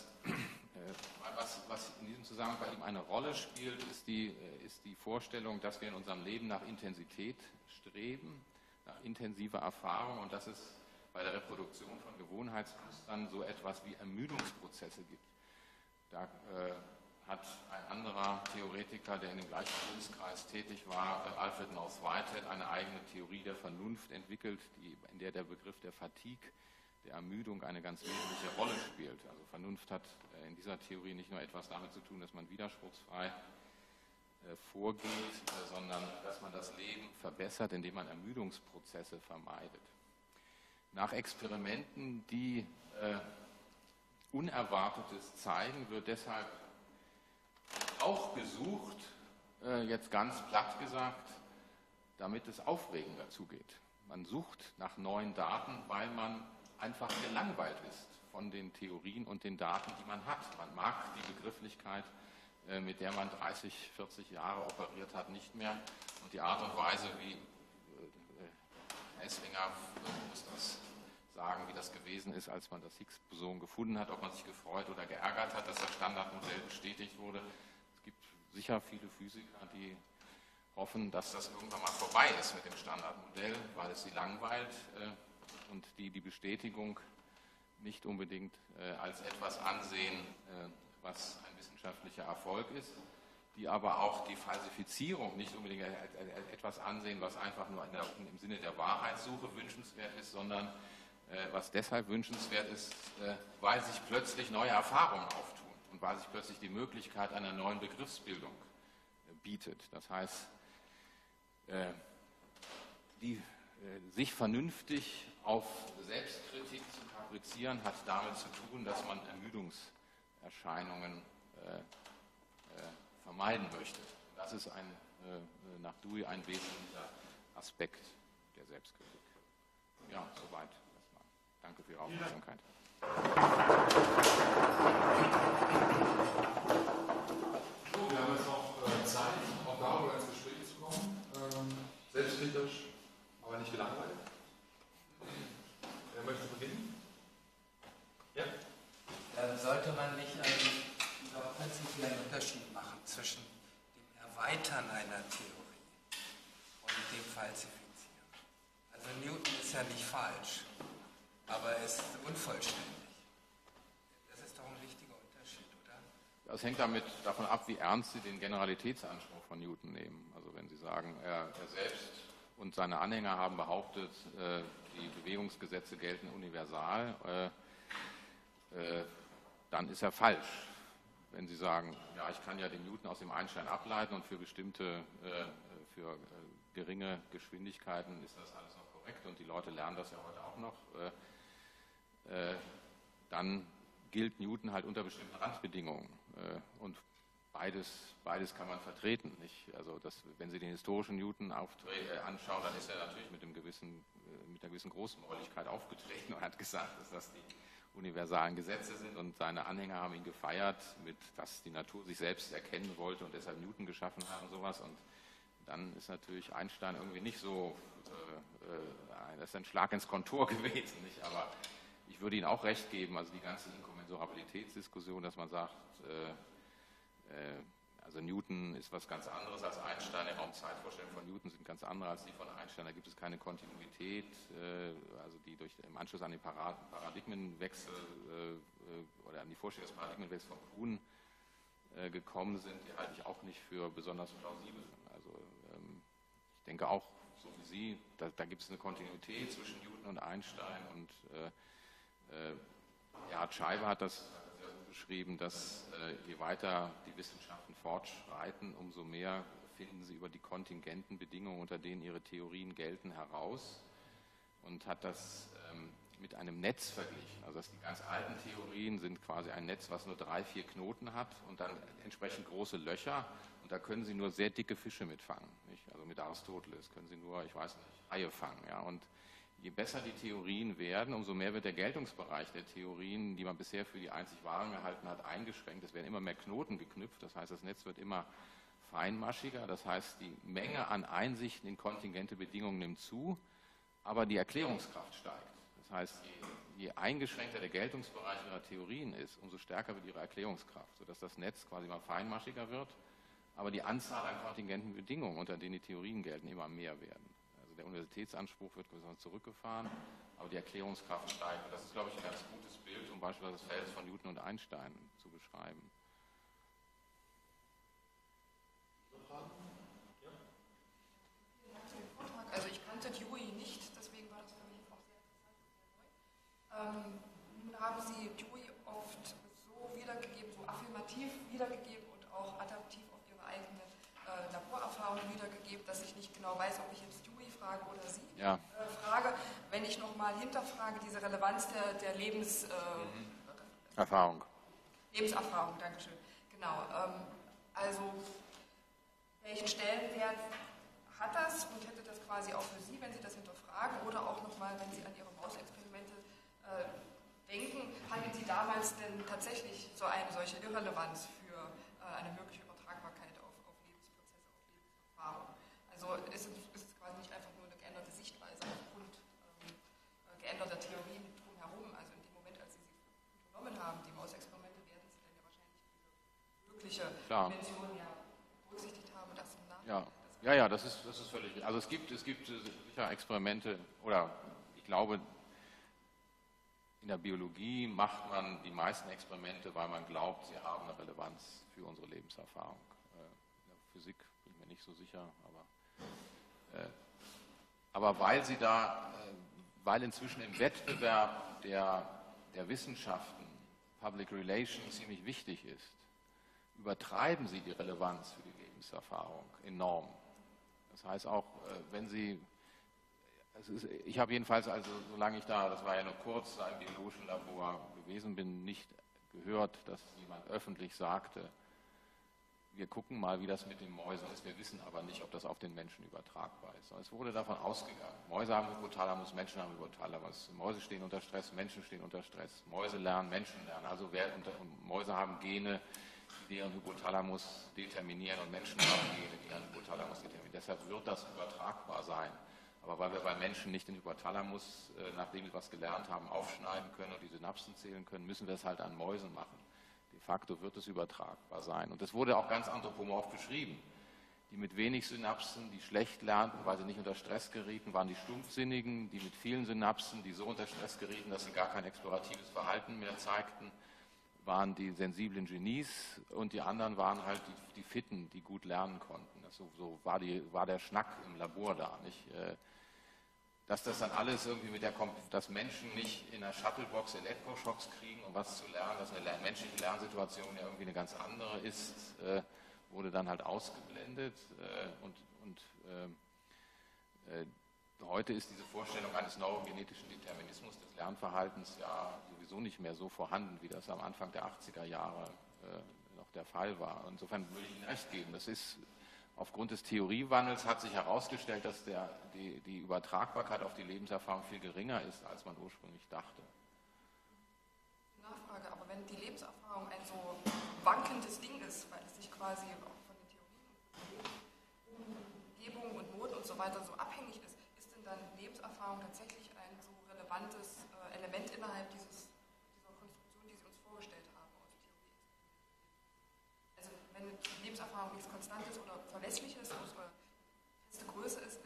was in diesem Zusammenhang bei ihm eine Rolle spielt, ist die Vorstellung, dass wir in unserem Leben nach Intensität streben, nach intensiver Erfahrung, und dass es bei der Reproduktion von Gewohnheitsmustern so etwas wie Ermüdungsprozesse gibt. Da hat ein anderer Theoretiker, der in dem gleichen Bundeskreis tätig war, Alfred North Whitehead, eine eigene Theorie der Vernunft entwickelt, in der der Begriff der Fatigue, der Ermüdung, eine ganz wesentliche Rolle spielt. Also Vernunft hat in dieser Theorie nicht nur etwas damit zu tun, dass man widerspruchsfrei vorgeht, sondern dass man das Leben verbessert, indem man Ermüdungsprozesse vermeidet. Nach Experimenten, die Unerwartetes zeigen, wird deshalb auch gesucht, jetzt ganz platt gesagt, damit es aufregender zugeht. Man sucht nach neuen Daten, weil man einfach gelangweilt ist von den Theorien und den Daten, die man hat. Man mag die Begrifflichkeit, mit der man 30, 40 Jahre operiert hat, nicht mehr. Und die Art und Weise, wie Esslinger muss das sagen, wie das gewesen ist, als man das Higgs-Boson gefunden hat, ob man sich gefreut oder geärgert hat, dass das Standardmodell bestätigt wurde. Es gibt sicher viele Physiker, die hoffen, dass das irgendwann mal vorbei ist mit dem Standardmodell, weil es sie langweilt und die Bestätigung nicht unbedingt als etwas ansehen, was ein wissenschaftlicher Erfolg ist, die aber auch die Falsifizierung nicht unbedingt als etwas ansehen, was einfach nur im Sinne der Wahrheitssuche wünschenswert ist, sondern was deshalb wünschenswert ist, weil sich plötzlich neue Erfahrungen auftun und weil sich plötzlich die Möglichkeit einer neuen Begriffsbildung bietet. Das heißt, sich vernünftig auf Selbstkritik zu kaprizieren, hat damit zu tun, dass man Ermüdungserscheinungen vermeiden möchte. Das ist nach Dewey ein wesentlicher Aspekt der Selbstkritik. Ja, soweit erstmal. Danke für Ihre Aufmerksamkeit. So, wir haben jetzt noch Zeit, auch darüber ins Gespräch zu kommen. Selbstkritisch, aber nicht gelangweilt. Wer möchte beginnen? Ja? Sollte man nicht einen prinzipiellen Unterschied machen zwischen dem Erweitern einer Theorie und dem Falsifizieren? Also Newton ist ja nicht falsch, aber er ist unvollständig. Das ist doch ein wichtiger Unterschied, oder? Das hängt davon ab, wie ernst Sie den Generalitätsanspruch von Newton nehmen. Also wenn Sie sagen, er selbst und seine Anhänger haben behauptet, die Bewegungsgesetze gelten universal, dann ist er falsch. Wenn Sie sagen, ja, ich kann ja den Newton aus dem Einstein ableiten und für bestimmte für geringe Geschwindigkeiten ist das alles noch korrekt und die Leute lernen das ja heute auch noch. Dann gilt Newton halt unter bestimmten Randbedingungen und beides kann man vertreten. Nicht? Also wenn Sie den historischen Newton anschauen, dann ist er natürlich mit einer gewissen Großmäuligkeit aufgetreten und hat gesagt, dass das die universalen Gesetze sind und seine Anhänger haben ihn gefeiert, dass die Natur sich selbst erkennen wollte und deshalb Newton geschaffen hat und sowas. Und dann ist natürlich Einstein irgendwie nicht so, das ist ein Schlag ins Kontor gewesen, nicht? Aber ich würde Ihnen auch recht geben, also die ganze Inkommensurabilitätsdiskussion, dass man sagt, also Newton ist was ganz anderes als Einstein, die Raumzeitvorstellungen von Newton sind ganz andere als die von Einstein, da gibt es keine Kontinuität, also die im Anschluss an den Paradigmenwechsel oder an die Vorstellung des Paradigmenwechsels von Kuhn gekommen sind, die halte ich auch nicht für besonders plausibel. Also ich denke auch, so wie Sie, da gibt es eine Kontinuität zwischen Newton und Einstein und Gerhard Scheibe hat das beschrieben, dass je weiter die Wissenschaften fortschreiten, umso mehr finden sie über die kontingenten Bedingungen, unter denen ihre Theorien gelten, heraus und hat das mit einem Netz verglichen. Also dass die ganz alten Theorien sind quasi ein Netz, was nur 3, 4 Knoten hat und dann entsprechend große Löcher und da können Sie nur sehr dicke Fische mitfangen. Nicht? Also mit Aristoteles können Sie nur, ich weiß nicht, Haie fangen. Ja? Und je besser die Theorien werden, umso mehr wird der Geltungsbereich der Theorien, die man bisher für die einzig wahren gehalten hat, eingeschränkt. Es werden immer mehr Knoten geknüpft, das heißt, das Netz wird immer feinmaschiger, das heißt, die Menge an Einsichten in kontingente Bedingungen nimmt zu, aber die Erklärungskraft steigt. Das heißt, je eingeschränkter der Geltungsbereich ihrer Theorien ist, umso stärker wird ihre Erklärungskraft, sodass das Netz quasi immer feinmaschiger wird, aber die Anzahl an kontingenten Bedingungen, unter denen die Theorien gelten, immer mehr werden. Der Universitätsanspruch wird zurückgefahren, aber die Erklärungskraft steigt. Und das ist, glaube ich, ein ganz gutes Bild, um beispielsweise das Feld von Newton und Einstein zu beschreiben. Also ich kannte Dewey nicht, deswegen war das für mich auch sehr interessant und sehr neu. Nun haben Sie Dewey oft so wiedergegeben, so affirmativ wiedergegeben und auch adaptiv auf Ihre eigene Laborerfahrung wiedergegeben, dass ich nicht genau weiß, ob ich jetzt Dewey frage oder Sie frage. Wenn ich nochmal hinterfrage, diese Relevanz der Erfahrung. Lebenserfahrung, Dankeschön. Genau. Also welchen Stellenwert hat das und hätte das quasi auch für Sie, wenn Sie das hinterfragen oder auch nochmal, wenn Sie an Ihre Mausexperimente denken, hatten Sie damals denn tatsächlich solche Irrelevanz für eine mögliche Übertragbarkeit auf Lebensprozesse, auf Lebenserfahrung? Also ist es quasi nicht einfach nur eine geänderte Sichtweise aufgrund geänderter Theorien drumherum, also in dem Moment, als Sie unternommen haben, die Mausexperimente, werden Sie dann ja wahrscheinlich diese mögliche Dimension berücksichtigt haben, das im Nachhinein. Ja, das ist völlig richtig. Also es gibt sicher Experimente, oder ich glaube, in der Biologie macht man die meisten Experimente, weil man glaubt, sie haben eine Relevanz für unsere Lebenserfahrung. In der Physik bin ich mir nicht so sicher, aber weil inzwischen im Wettbewerb der Wissenschaften Public Relations ziemlich wichtig ist, übertreiben sie die Relevanz für die Lebenserfahrung enorm. Das heißt auch, wenn Sie, ich habe jedenfalls, also solange ich das war ja nur kurz, in einem biologischen Labor gewesen bin, nicht gehört, dass jemand öffentlich sagte, wir gucken mal, wie das mit den Mäusen ist, wir wissen aber nicht, ob das auf den Menschen übertragbar ist. Es wurde davon ausgegangen, Mäuse haben Hypothalamus, Menschen haben Hypothalamus, Mäuse stehen unter Stress, Menschen stehen unter Stress, Mäuse lernen, Menschen lernen, also Mäuse haben Gene, deren Hypothalamus determinieren und Menschen haben Gene, die ihren Hypothalamus determinieren. Deshalb wird das übertragbar sein. Aber weil wir bei Menschen nicht den Hypothalamus, nachdem wir was gelernt haben, aufschneiden können und die Synapsen zählen können, müssen wir es halt an Mäusen machen. De facto wird es übertragbar sein. Und das wurde auch ganz anthropomorph beschrieben. Die mit wenig Synapsen, die schlecht lernten, weil sie nicht unter Stress gerieten, waren die Stumpfsinnigen, die mit vielen Synapsen, die so unter Stress gerieten, dass sie gar kein exploratives Verhalten mehr zeigten, waren die sensiblen Genies und die anderen waren halt die Fitten, die gut lernen konnten. So war der Schnack im Labor da. Nicht? Dass das dann alles irgendwie dass Menschen nicht in einer Shuttlebox Elektroschocks kriegen, um was zu lernen, dass eine menschliche Lernsituation ja irgendwie eine ganz andere ist, wurde dann halt ausgeblendet heute ist diese Vorstellung eines neurogenetischen Determinismus des Lernverhaltens ja sowieso nicht mehr so vorhanden, wie das am Anfang der 80er Jahre noch der Fall war. Insofern würde ich Ihnen recht geben. Das ist aufgrund des Theoriewandels hat sich herausgestellt, dass die Übertragbarkeit auf die Lebenserfahrung viel geringer ist, als man ursprünglich dachte. Nachfrage, aber wenn die Lebenserfahrung ein so wankendes Ding ist, weil es sich quasi auch von den Theorien, Umgebung und Noten und so weiter so abhängig ist, ist denn dann Lebenserfahrung tatsächlich ein so relevantes Element innerhalb dieser Konstruktion, die Sie uns vorgestellt haben aus Theorie? Also wenn die Lebenserfahrung nichts Konstantes oder Verlässliches oder feste Größe ist,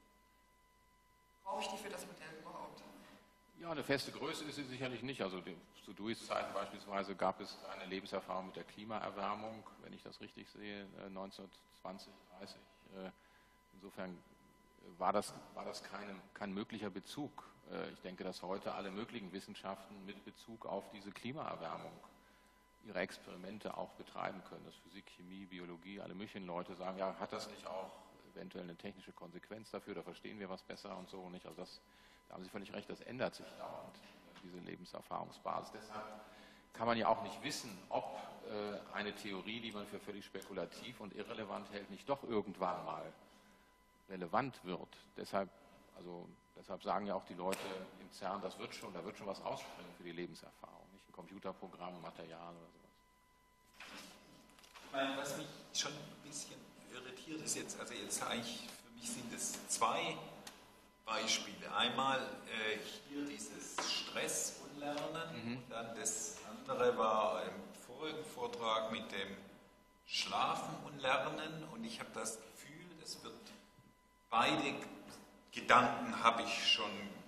brauche ich die für das Modell überhaupt? Ja, eine feste Größe ist sie sicherlich nicht. Also zu Dewey's Zeiten beispielsweise gab es eine Lebenserfahrung mit der Klimaerwärmung, wenn ich das richtig sehe, 1920, 30. Insofern war das kein möglicher Bezug. Ich denke, dass heute alle möglichen Wissenschaften mit Bezug auf diese Klimaerwärmung ihre Experimente auch betreiben können. Das Physik, Chemie, Biologie, alle möglichen Leute sagen, ja, hat das nicht auch eventuell eine technische Konsequenz dafür, da verstehen wir was besser und so nicht. Also da haben Sie völlig recht, das ändert sich dauernd, diese Lebenserfahrungsbasis. Deshalb kann man ja auch nicht wissen, ob eine Theorie, die man für völlig spekulativ und irrelevant hält, nicht doch irgendwann mal relevant wird. Deshalb sagen ja auch die Leute im CERN, da wird schon was rausspringen für die Lebenserfahrung, nicht ein Computerprogramm, Material oder sowas. Ich meine, was mich schon ein bisschen irritiert ist jetzt, also jetzt eigentlich für mich sind es zwei Beispiele. Einmal hier dieses Stressunlernen, und dann das andere war im vorigen Vortrag mit dem Schlafen und Lernen, und ich habe das Gefühl, das wird beide Gedanken habe ich schon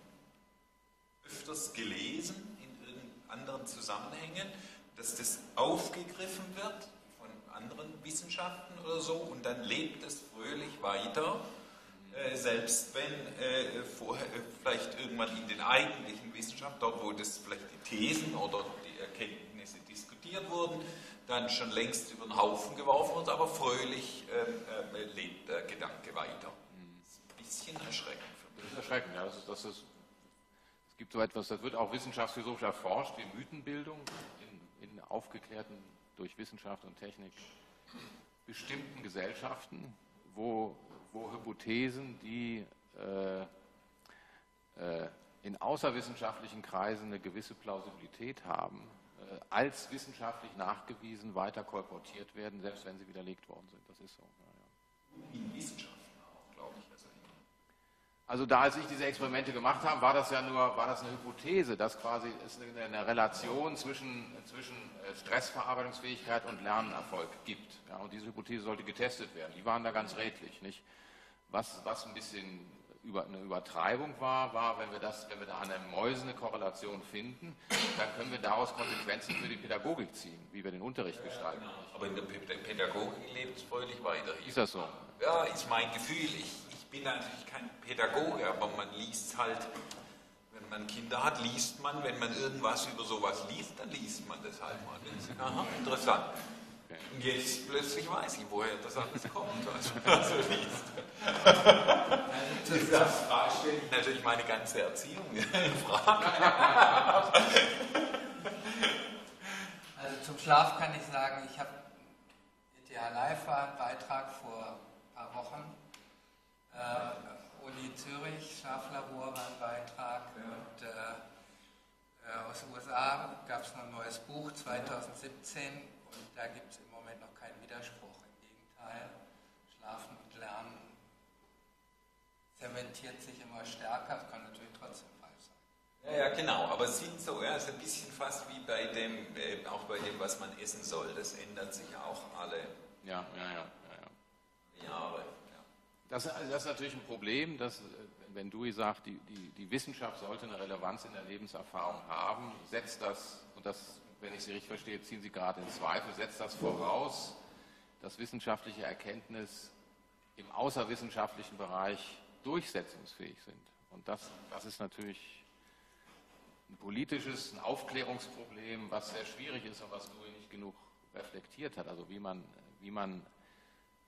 öfters gelesen in anderen Zusammenhängen, dass das aufgegriffen wird von anderen Wissenschaften oder so und dann lebt es fröhlich weiter, selbst wenn vorher vielleicht irgendwann in den eigentlichen Wissenschaften, dort wo das vielleicht die Thesen oder die Erkenntnisse diskutiert wurden, dann schon längst über den Haufen geworfen wird, aber fröhlich lebt der Gedanke weiter. Bisschen erschreckend für mich. Das ist erschreckend, ja. Es gibt so etwas, das wird auch wissenschaftsphilosophisch erforscht, wie Mythenbildung in aufgeklärten, durch Wissenschaft und Technik bestimmten Gesellschaften, wo Hypothesen, die in außerwissenschaftlichen Kreisen eine gewisse Plausibilität haben, als wissenschaftlich nachgewiesen weiter kolportiert werden, selbst wenn sie widerlegt worden sind. Das ist so. Ja. In Wissenschaft. Also da, als ich diese Experimente gemacht habe, war das eine Hypothese, dass quasi es eine Relation zwischen Stressverarbeitungsfähigkeit und Lernerfolg gibt. Ja, und diese Hypothese sollte getestet werden. Die waren da ganz redlich, nicht? Was ein bisschen eine Übertreibung war, wenn wir da an den Mäusen eine Korrelation finden, dann können wir daraus Konsequenzen für die Pädagogik ziehen, wie wir den Unterricht gestalten. Aber in der Pädagogik lebt es fröhlich weiter. Ist das so? Ja, ist mein Gefühl. Ich bin natürlich kein Pädagoge, aber man liest halt, wenn man Kinder hat, liest man, wenn man irgendwas über sowas liest, dann liest man das halt mal. Aha, interessant. Okay. Und jetzt plötzlich weiß ich, woher das alles kommt, was man so liest. Da stelle ich natürlich meine ganze Erziehung in Frage. Also zum Schlaf kann ich sagen, ich habe ETH Live war ein Beitrag vor ein paar Wochen. Uni Zürich, Schlaflabor war ein Beitrag und aus den USA gab es noch ein neues Buch 2017 und da gibt es im Moment noch keinen Widerspruch. Im Gegenteil, Schlafen und Lernen zementiert sich immer stärker, das kann natürlich trotzdem falsch sein. Ja, genau, aber es sind so, ja, es ist ein bisschen fast wie bei dem, auch bei dem, was man essen soll, das ändert sich auch alle Jahre. Das ist natürlich ein Problem, dass, wenn Dewey sagt, die Wissenschaft sollte eine Relevanz in der Lebenserfahrung haben, setzt das, und das, wenn ich Sie richtig verstehe, ziehen Sie gerade in Zweifel, setzt das voraus, dass wissenschaftliche Erkenntnis im außerwissenschaftlichen Bereich durchsetzungsfähig sind. Und das ist natürlich ein politisches, ein Aufklärungsproblem, was sehr schwierig ist und was Dewey nicht genug reflektiert hat. Also wie man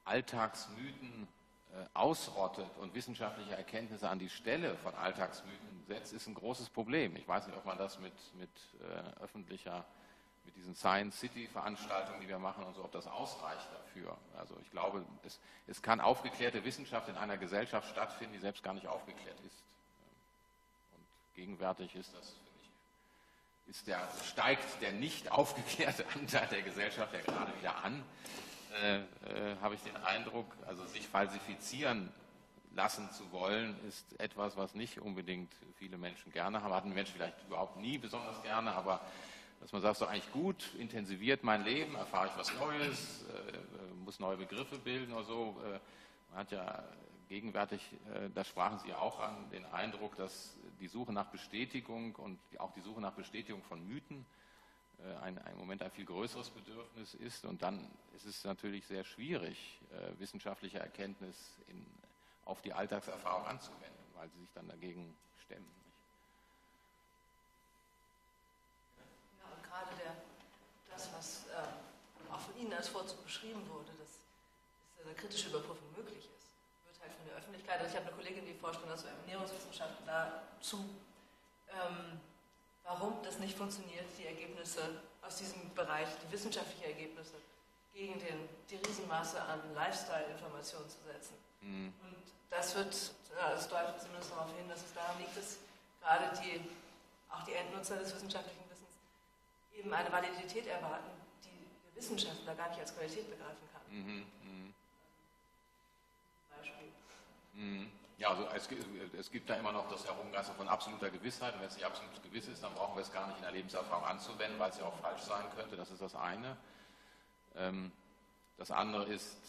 Alltagsmythen ausrottet und wissenschaftliche Erkenntnisse an die Stelle von Alltagsmythen setzt, ist ein großes Problem. Ich weiß nicht, ob man das mit diesen Science City Veranstaltungen, die wir machen und so, ob das ausreicht dafür. Also ich glaube, es kann aufgeklärte Wissenschaft in einer Gesellschaft stattfinden, die selbst gar nicht aufgeklärt ist. Und gegenwärtig ist das, steigt der nicht aufgeklärte Anteil der Gesellschaft ja gerade wieder an, habe ich den Eindruck. Also sich falsifizieren lassen zu wollen, ist etwas, was nicht unbedingt viele Menschen gerne haben. Hatten Menschen vielleicht überhaupt nie besonders gerne, aber dass man sagt, es ist doch eigentlich gut, intensiviert mein Leben, erfahre ich was Neues, muss neue Begriffe bilden oder so. Man hat ja gegenwärtig, das sprachen Sie ja auch an, den Eindruck, dass die Suche nach Bestätigung und auch die Suche nach Bestätigung von Mythen im Moment ein viel größeres Bedürfnis ist. Und dann ist es natürlich sehr schwierig, wissenschaftliche Erkenntnis auf die Alltagserfahrung anzuwenden, weil sie sich dann dagegen stemmen. Ja, und gerade das, was auch von Ihnen als Vorzug beschrieben wurde, dass eine kritische Überprüfung möglich ist, wird halt von der Öffentlichkeit, also ich habe eine Kollegin, die forscht in der Ernährungswissenschaften dazu, warum das nicht funktioniert, die Ergebnisse aus diesem Bereich, die wissenschaftlichen Ergebnisse, gegen die Riesenmasse an Lifestyle-Informationen zu setzen. Mhm. Und das deutet zumindest darauf hin, dass es daran liegt, dass gerade auch die Endnutzer des wissenschaftlichen Wissens eben eine Validität erwarten, die der Wissenschaftler gar nicht als Qualität begreifen kann. Mhm. Mhm. Beispiel. Mhm. Ja, also es gibt da immer noch das Herumgeistern von absoluter Gewissheit. Und wenn es nicht absolut gewiss ist, dann brauchen wir es gar nicht in der Lebenserfahrung anzuwenden, weil es ja auch falsch sein könnte. Das ist das eine. Das andere ist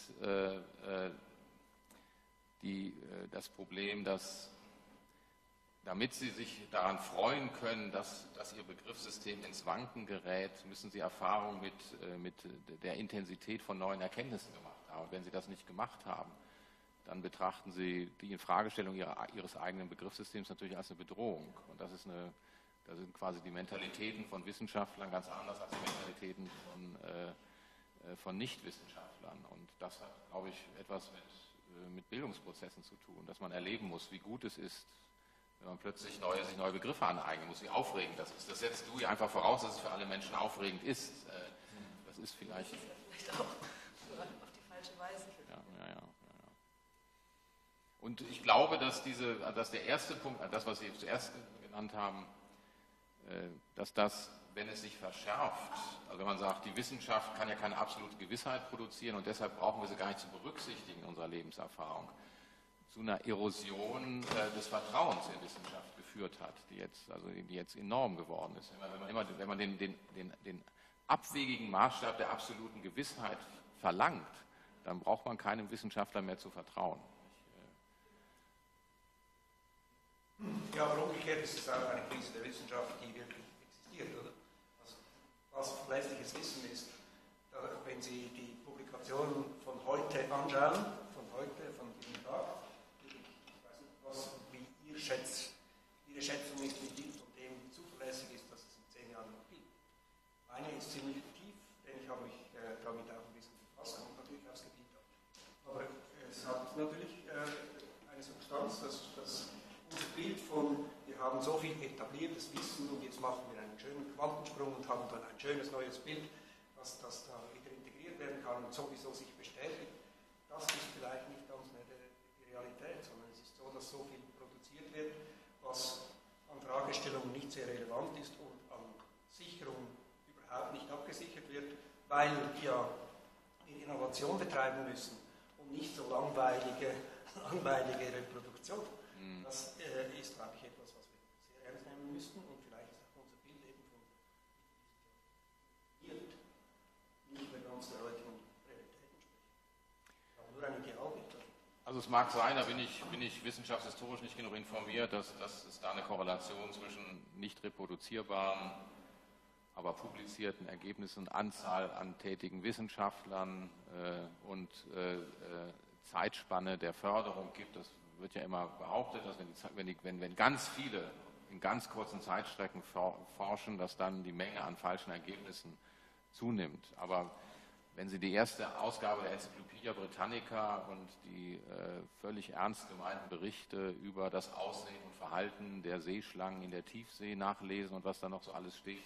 das Problem, dass damit Sie sich daran freuen können, dass Ihr Begriffssystem ins Wanken gerät, müssen Sie Erfahrung mit der Intensität von neuen Erkenntnissen gemacht haben. Und wenn Sie das nicht gemacht haben, dann betrachten Sie die Infragestellung Ihres eigenen Begriffssystems natürlich als eine Bedrohung. Und da sind quasi die Mentalitäten von Wissenschaftlern ganz anders als die Mentalitäten von Nichtwissenschaftlern. Und das hat, glaube ich, etwas mit Bildungsprozessen zu tun, dass man erleben muss, wie gut es ist, wenn man plötzlich sich neue Begriffe aneignen muss, wie aufregend das ist. Das setzt du einfach voraus, dass es für alle Menschen aufregend ist. Das ist vielleicht auch auf die falsche Weise. Ja. Und ich glaube, dass der erste Punkt, das, was Sie zuerst genannt haben, dass das, wenn es sich verschärft, also wenn man sagt, die Wissenschaft kann ja keine absolute Gewissheit produzieren und deshalb brauchen wir sie gar nicht zu berücksichtigen in unserer Lebenserfahrung, zu einer Erosion des Vertrauens in Wissenschaft geführt hat, die jetzt enorm geworden ist. Wenn man den abwegigen Maßstab der absoluten Gewissheit verlangt, dann braucht man keinem Wissenschaftler mehr zu vertrauen. Ja, aber umgekehrt ist es auch eine Krise der Wissenschaft, die wirklich existiert, oder? Was verlässliches Wissen ist, wenn Sie die Publikationen von heute anschauen, von diesem Tag, ich weiß nicht, wie Ihre Schätzung ist mit dem, von dem zuverlässig ist, dass es in 10 Jahren noch gilt. Meine ist ziemlich tief, denn ich habe mich damit auch ein bisschen befasst, kommt natürlich aufs Gebiet ab. Aber es hat natürlich eine Substanz, dass unser Bild von, wir haben so viel etabliertes Wissen und jetzt machen wir einen schönen Quantensprung und haben dann ein schönes neues Bild, das da wieder integriert werden kann und sowieso sich bestätigt, das ist vielleicht nicht ganz mehr die Realität, sondern es ist so, dass so viel produziert wird, was an Fragestellungen nicht sehr relevant ist und an Sicherung überhaupt nicht abgesichert wird, weil wir Innovation betreiben müssen und nicht so langweilige Reproduktion. Das ist, glaube ich, etwas, was wir sehr ernst nehmen müssten und vielleicht ist auch unser Bild eben von nicht mehr ganz der heutigen Realitäten sprechen. Aber nur ein Idealbild. Also es mag sein, da bin ich wissenschaftshistorisch nicht genug informiert, dass es da eine Korrelation zwischen nicht reproduzierbaren, aber publizierten Ergebnissen, Anzahl an tätigen Wissenschaftlern und Zeitspanne der Förderung gibt. Das wird ja immer behauptet, dass wenn ganz viele in ganz kurzen Zeitstrecken forschen, dass dann die Menge an falschen Ergebnissen zunimmt. Aber wenn Sie die erste Ausgabe der Encyclopedia Britannica und die völlig ernst gemeinten Berichte über das Aussehen und Verhalten der Seeschlangen in der Tiefsee nachlesen und was da noch so alles steht,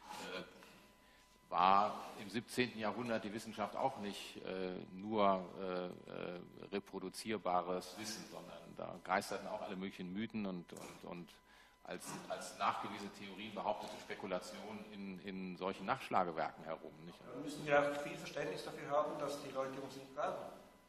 war im 17. Jahrhundert die Wissenschaft auch nicht nur reproduzierbares Wissen, sondern da geisterten auch alle möglichen Mythen und als nachgewiesene Theorien behauptete Spekulationen in solchen Nachschlagewerken herum. Nicht? Da müssen wir auch viel Verständnis dafür haben, dass die Leute uns nicht glauben.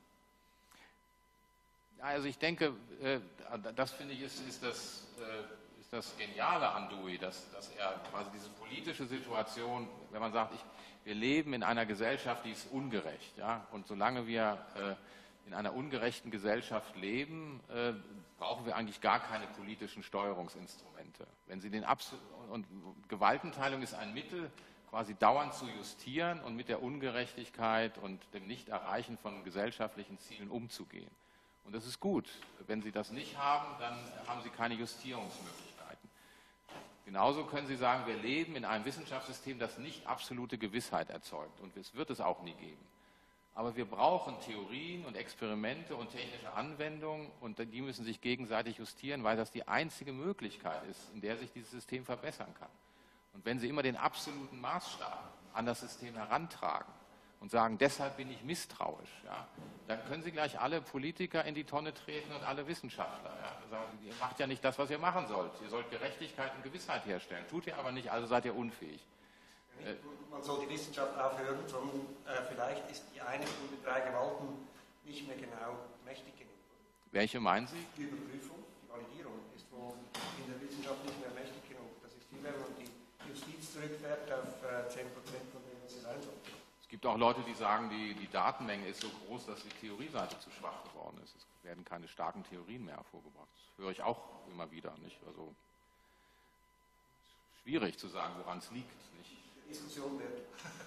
Ja, also ich denke, das finde ich ist das Geniale an Dewey, dass er quasi diese politische Situation, wenn man sagt, wir leben in einer Gesellschaft, die ist ungerecht, ja, und solange wir in einer ungerechten Gesellschaft leben, brauchen wir eigentlich gar keine politischen Steuerungsinstrumente. Wenn Sie und Gewaltenteilung ist ein Mittel, quasi dauernd zu justieren und mit der Ungerechtigkeit und dem Nichterreichen von gesellschaftlichen Zielen umzugehen. Und das ist gut. Wenn Sie das nicht haben, dann haben Sie keine Justierungsmöglichkeiten. Genauso können Sie sagen, wir leben in einem Wissenschaftssystem, das nicht absolute Gewissheit erzeugt. Und es wird es auch nie geben. Aber wir brauchen Theorien und Experimente und technische Anwendungen und die müssen sich gegenseitig justieren, weil das die einzige Möglichkeit ist, in der sich dieses System verbessern kann. Und wenn Sie immer den absoluten Maßstab an das System herantragen und sagen, deshalb bin ich misstrauisch, ja, dann können Sie gleich alle Politiker in die Tonne treten und alle Wissenschaftler. Ja, sagen, ihr macht ja nicht das, was ihr machen sollt. Ihr sollt Gerechtigkeit und Gewissheit herstellen. Tut ihr aber nicht, also seid ihr unfähig. Man soll die Wissenschaft aufhören, sondern vielleicht ist die eine von den drei Gewalten nicht mehr genau mächtig genug. Welche meinen Sie? Die Überprüfung, die Validierung ist wohl in der Wissenschaft nicht mehr mächtig genug. Das ist wie wenn man die Justiz zurückfährt auf 10% von dem, was sie sein sollte. Es gibt auch Leute, die sagen, die Datenmenge ist so groß, dass die Theorieseite zu schwach geworden ist. Es werden keine starken Theorien mehr hervorgebracht. Das höre ich auch immer wieder. Nicht? Also schwierig zu sagen, woran es liegt. Nicht? Diskussion wert.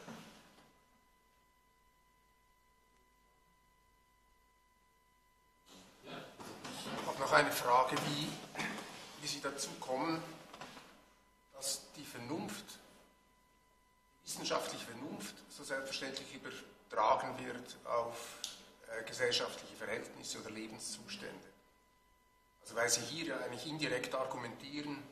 Ich habe noch eine Frage, wie Sie dazu kommen, dass die Vernunft, die wissenschaftliche Vernunft, so selbstverständlich übertragen wird auf gesellschaftliche Verhältnisse oder Lebenszustände. Also weil Sie hier eigentlich indirekt argumentieren,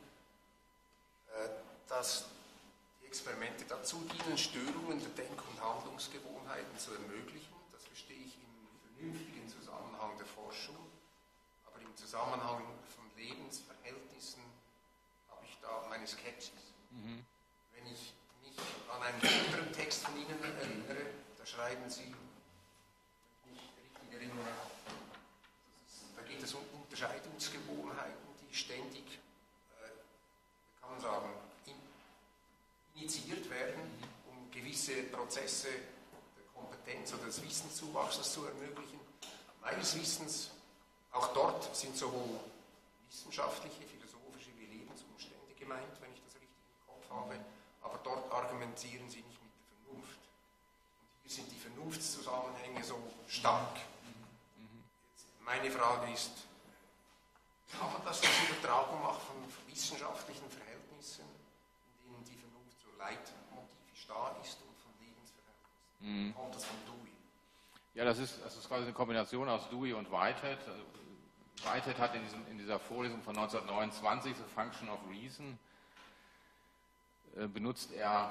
dass die Experimente dazu dienen, Störungen der Denk- und Handlungsgewohnheiten zu ermöglichen. Das verstehe ich im vernünftigen Zusammenhang der Forschung. Aber im Zusammenhang von Lebensverhältnissen habe ich da meine Skepsis. Wenn ich mich an einen anderen Text von Ihnen erinnere, da schreiben Sie, wenn ich richtig erinnere, da geht es um Unterscheidungsgewohnheiten, die ständig, kann man sagen, initiiert werden, um gewisse Prozesse der Kompetenz oder des Wissenszuwachses zu ermöglichen. Meines Wissens, auch dort sind sowohl wissenschaftliche, philosophische wie Lebensumstände gemeint, wenn ich das richtig im Kopf habe, aber dort argumentieren Sie nicht mit der Vernunft. Und hier sind die Vernunftszusammenhänge so stark. Jetzt meine Frage ist, kann man das als Übertragung machen von wissenschaftlichen Verhältnissen, in denen die Vernunft so leitmotivisch da ist und von Lebensverhältnissen? Kommt das von Dewey? Ja, das ist quasi eine Kombination aus Dewey und Whitehead. Whitehead hat in dieser Vorlesung von 1929, The Function of Reason, benutzt er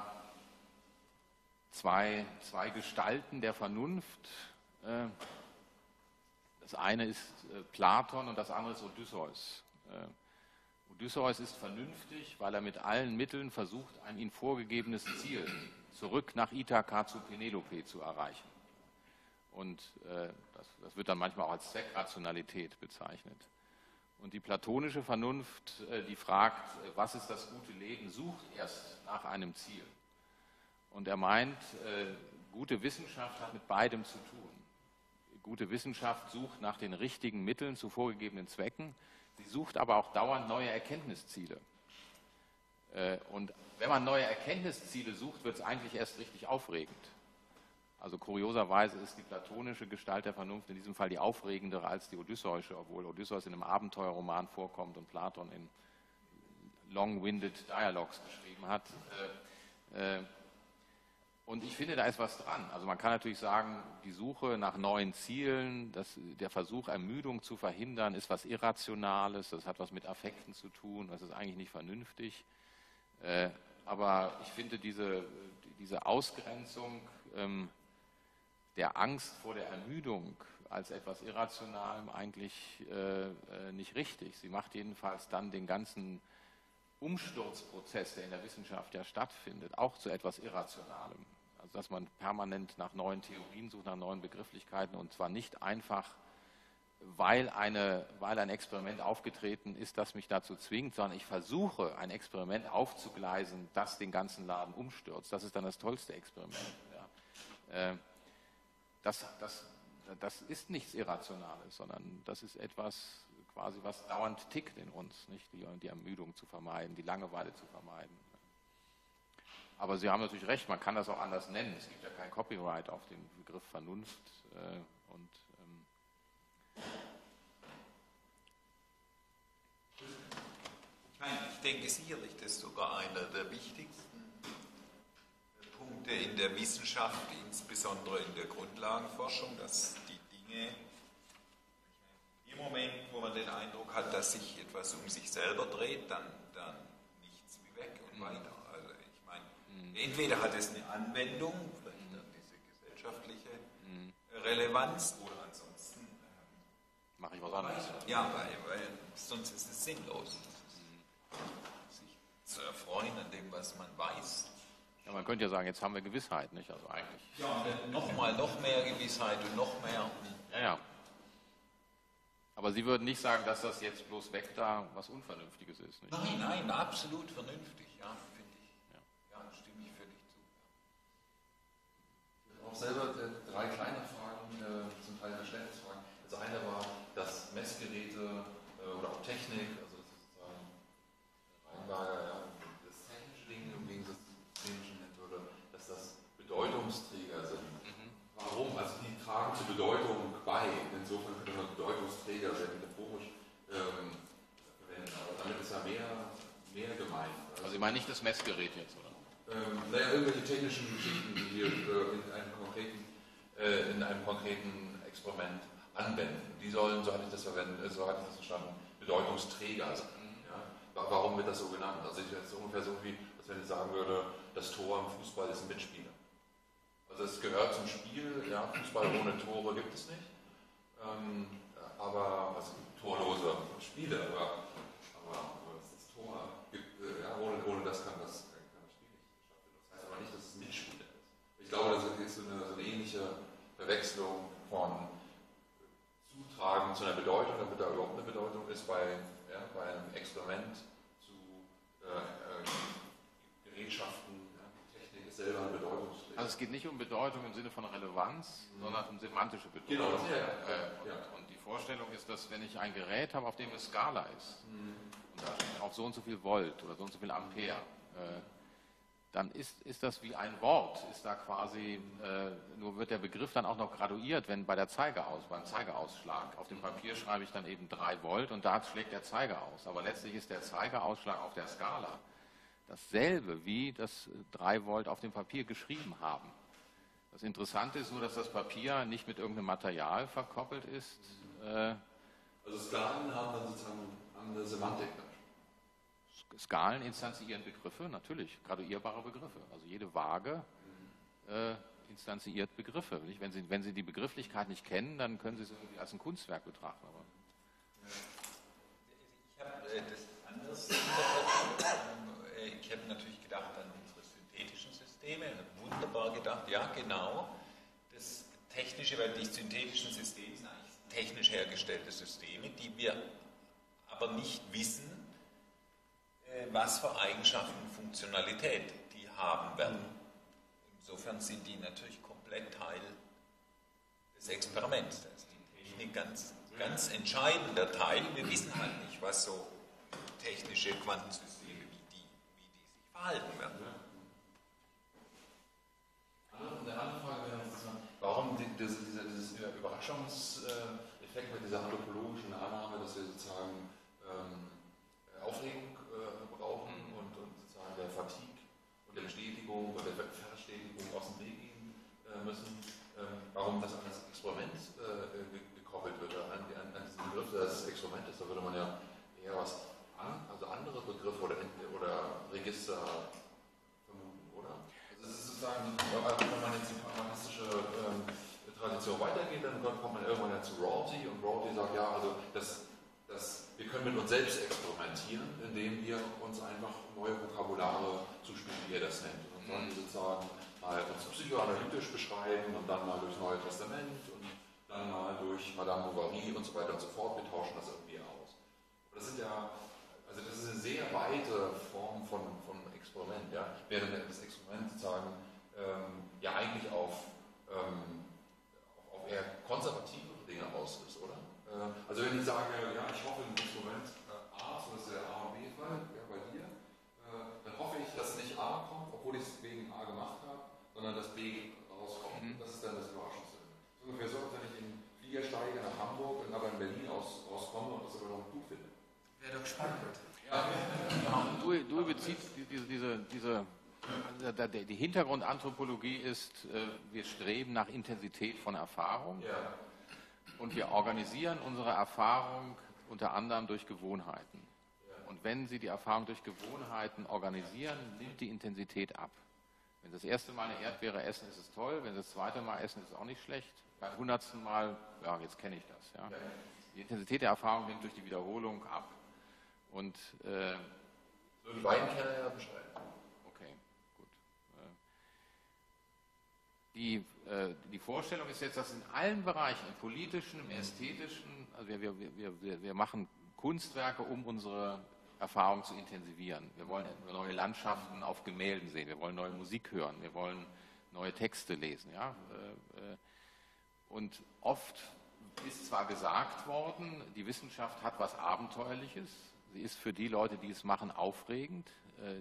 zwei Gestalten der Vernunft. Das eine ist Platon und das andere ist Odysseus. Odysseus ist vernünftig, weil er mit allen Mitteln versucht, ein ihm vorgegebenes Ziel zurück nach Ithaka zu Penelope zu erreichen. Und das wird dann manchmal auch als Zweckrationalität bezeichnet. Und die platonische Vernunft, die fragt, was ist das gute Leben, sucht erst nach einem Ziel. Und er meint, gute Wissenschaft hat mit beidem zu tun. Gute Wissenschaft sucht nach den richtigen Mitteln zu vorgegebenen Zwecken. Sie sucht aber auch dauernd neue Erkenntnisziele. Und wenn man neue Erkenntnisziele sucht, wird es eigentlich erst richtig aufregend. Also kurioserweise ist die platonische Gestalt der Vernunft in diesem Fall die aufregendere als die odysseusche, obwohl Odysseus in einem Abenteuerroman vorkommt und Platon in long-winded Dialogues geschrieben hat. Und ich finde, da ist was dran. Also man kann natürlich sagen, die Suche nach neuen Zielen, der Versuch, Ermüdung zu verhindern, ist was Irrationales, das hat was mit Affekten zu tun, das ist eigentlich nicht vernünftig. Aber ich finde diese Ausgrenzung der Angst vor der Ermüdung als etwas Irrationalem eigentlich nicht richtig. Sie macht jedenfalls dann den ganzen Umsturzprozess, der in der Wissenschaft ja stattfindet, auch zu etwas Irrationalem. Also dass man permanent nach neuen Theorien sucht, nach neuen Begrifflichkeiten und zwar nicht einfach, weil ein Experiment aufgetreten ist, das mich dazu zwingt, sondern ich versuche, ein Experiment aufzugleisen, das den ganzen Laden umstürzt. Das ist dann das tollste Experiment. Ja. Das ist nichts Irrationales, sondern das ist etwas quasi, was dauernd tickt in uns, nicht? Die Ermüdung zu vermeiden, die Langeweile zu vermeiden. Aber Sie haben natürlich recht, man kann das auch anders nennen. Es gibt ja kein Copyright auf den Begriff Vernunft. Ich denke sicherlich, das ist sogar einer der wichtigsten Punkte in der Wissenschaft, insbesondere in der Grundlagenforschung, dass die Dinge im Moment, wo man den Eindruck hat, dass sich etwas um sich selber dreht, dann nichts wie weg und weiter. Also ich meine, entweder hat es eine Anwendung, vielleicht dann diese gesellschaftliche Relevanz, oder ansonsten mache ich was anderes. Ja, weil sonst ist es sinnlos. Sich zu erfreuen an dem, was man weiß. Ja, man könnte ja sagen, jetzt haben wir Gewissheit, nicht? Also eigentlich. Ja, noch mehr Gewissheit und noch mehr. Ja. Aber Sie würden nicht sagen, dass das jetzt bloß weg da was Unvernünftiges ist, nicht? Nein, absolut vernünftig, ja, finde ich. Ja, stimme ich völlig zu. Ich habe auch selber 3 kleine Fragen, zum Teil Verständnisfragen. Also eine war, dass Messgeräte oder auch Technik, also sozusagen Weinberger, das technische Ding im Gegensatz zum systemischen nennen würde, dass das Bedeutungsträger sind. Warum? Also die tragen zur Bedeutung bei. Insofern könnte man Bedeutungsträger sehr metaphorisch verwenden. Aber damit ist ja mehr gemeint. Also Sie meinen nicht das Messgerät jetzt, oder? Irgendwelche technischen Geschichten, die wir in einem konkreten Experiment anwenden. Die sollen, so hatte ich das verstanden, Bedeutungsträger sein. Ja? Warum wird das so genannt? Also ich jetzt ungefähr so wie, als wenn ich sagen würde, das Tor im Fußball ist ein Mitspieler. Also es gehört zum Spiel, ja, Fußball ohne Tore gibt es nicht. Also torlose Spiele, aber das Tor gibt, ohne das kann das Spiel nicht stattfinden. Das heißt aber nicht, dass es ein Mitspieler ist. Ich glaube, das ist so eine ähnliche Verwechslung von Zutragen zu einer Bedeutung, damit da überhaupt eine Bedeutung ist, bei einem Experiment zu Gerätschaften. Technik ist selber eine Bedeutungsträger. Also es geht nicht um Bedeutung im Sinne von Relevanz, sondern um semantische Bedeutung. Genau, Und die Vorstellung ist, dass wenn ich ein Gerät habe, auf dem eine Skala ist, und da steht auf so und so viel Volt oder so und so viel Ampere, dann ist das wie ein Wort, ist da quasi, nur wird der Begriff dann auch noch graduiert, wenn beim Zeigerausschlag. Auf dem Papier schreibe ich dann eben 3 Volt und da schlägt der Zeiger aus. Aber letztlich ist der Zeigerausschlag auf der Skala dasselbe, wie das 3 Volt auf dem Papier geschrieben haben. Das Interessante ist nur, dass das Papier nicht mit irgendeinem Material verkoppelt ist. Also Skalen haben dann sozusagen eine Semantik. Skalen instanziieren Begriffe, natürlich, graduierbare Begriffe. Also jede Waage instanziiert Begriffe. Nicht? Wenn Sie die Begrifflichkeit nicht kennen, dann können Sie es irgendwie als ein Kunstwerk betrachten. Aber ich habe das anders. Ich habe natürlich gedacht an unsere synthetischen Systeme, wunderbar gedacht, ja genau, das Technische, weil die synthetischen Systeme sind eigentlich technisch hergestellte Systeme, die wir aber nicht wissen, was für Eigenschaften und Funktionalität die haben werden. Insofern sind die natürlich komplett Teil des Experiments. Da ist die Technik ganz entscheidender Teil. Wir wissen halt nicht, was so technische Quantensysteme, wie die sich verhalten werden. Eine andere Frage wäre, warum dieses Überraschungseffekt mit dieser anthropologischen Annahme, dass wir sozusagen Aufregung brauchen und sozusagen der Fatigue und der Bestätigung oder der Verstetigung aus dem müssen, warum das an das Experiment gekoppelt wird, an diesen Begriff des Experimentes. Da würde man ja eher also andere Begriffe oder Register vermuten, oder? Also es ist sozusagen, wenn man jetzt die pragmatistische Tradition weitergeht, dann kommt man irgendwann ja zu Rorty und Rorty sagt, ja, also wir können mit uns selbst experimentieren, indem wir uns einfach neue Vokabulare zuspielen, wie er das nennt. Und dann sozusagen mal uns psychoanalytisch beschreiben und dann mal durchs Neue Testament und dann mal durch Madame Bovary und so weiter und so fort. Wir tauschen das irgendwie aus. Aber das sind ja, also das ist eine sehr weite Form von Experiment, ja. Während das Experiment sozusagen ja eigentlich auf eher konservative Dinge aus ist, oder? Also wenn ich sage, ja, ich hoffe im Instrument A, so ist der A und B-Fall, ja, bei dir, dann hoffe ich, dass nicht A kommt, obwohl ich es wegen A gemacht habe, sondern dass B rauskommt. Das ist dann das Überraschendste. So ungefähr so, wenn ich in den Flieger steige nach Hamburg und aber in Berlin rauskomme und das aber noch gut finde. Wäre doch spannend. Ja. Du bezieht die Hintergrundanthropologie ist, wir streben nach Intensität von Erfahrung. Ja. Und wir organisieren unsere Erfahrung unter anderem durch Gewohnheiten. Und wenn Sie die Erfahrung durch Gewohnheiten organisieren, nimmt die Intensität ab. Wenn Sie das erste Mal eine Erdbeere essen, ist es toll. Wenn Sie das zweite Mal essen, ist es auch nicht schlecht. Beim 100. Mal, ja, jetzt kenne ich das. Ja. Die Intensität der Erfahrung nimmt durch die Wiederholung ab. Und so die beiden kann er ja beschreiben. Okay, gut. Die Vorstellung ist jetzt, dass in allen Bereichen, im politischen, im ästhetischen, also wir machen Kunstwerke, um unsere Erfahrung zu intensivieren. Wir wollen neue Landschaften auf Gemälden sehen, wir wollen neue Musik hören, wir wollen neue Texte lesen. Ja? Und oft ist zwar gesagt worden, die Wissenschaft hat was Abenteuerliches, sie ist für die Leute, die es machen, aufregend.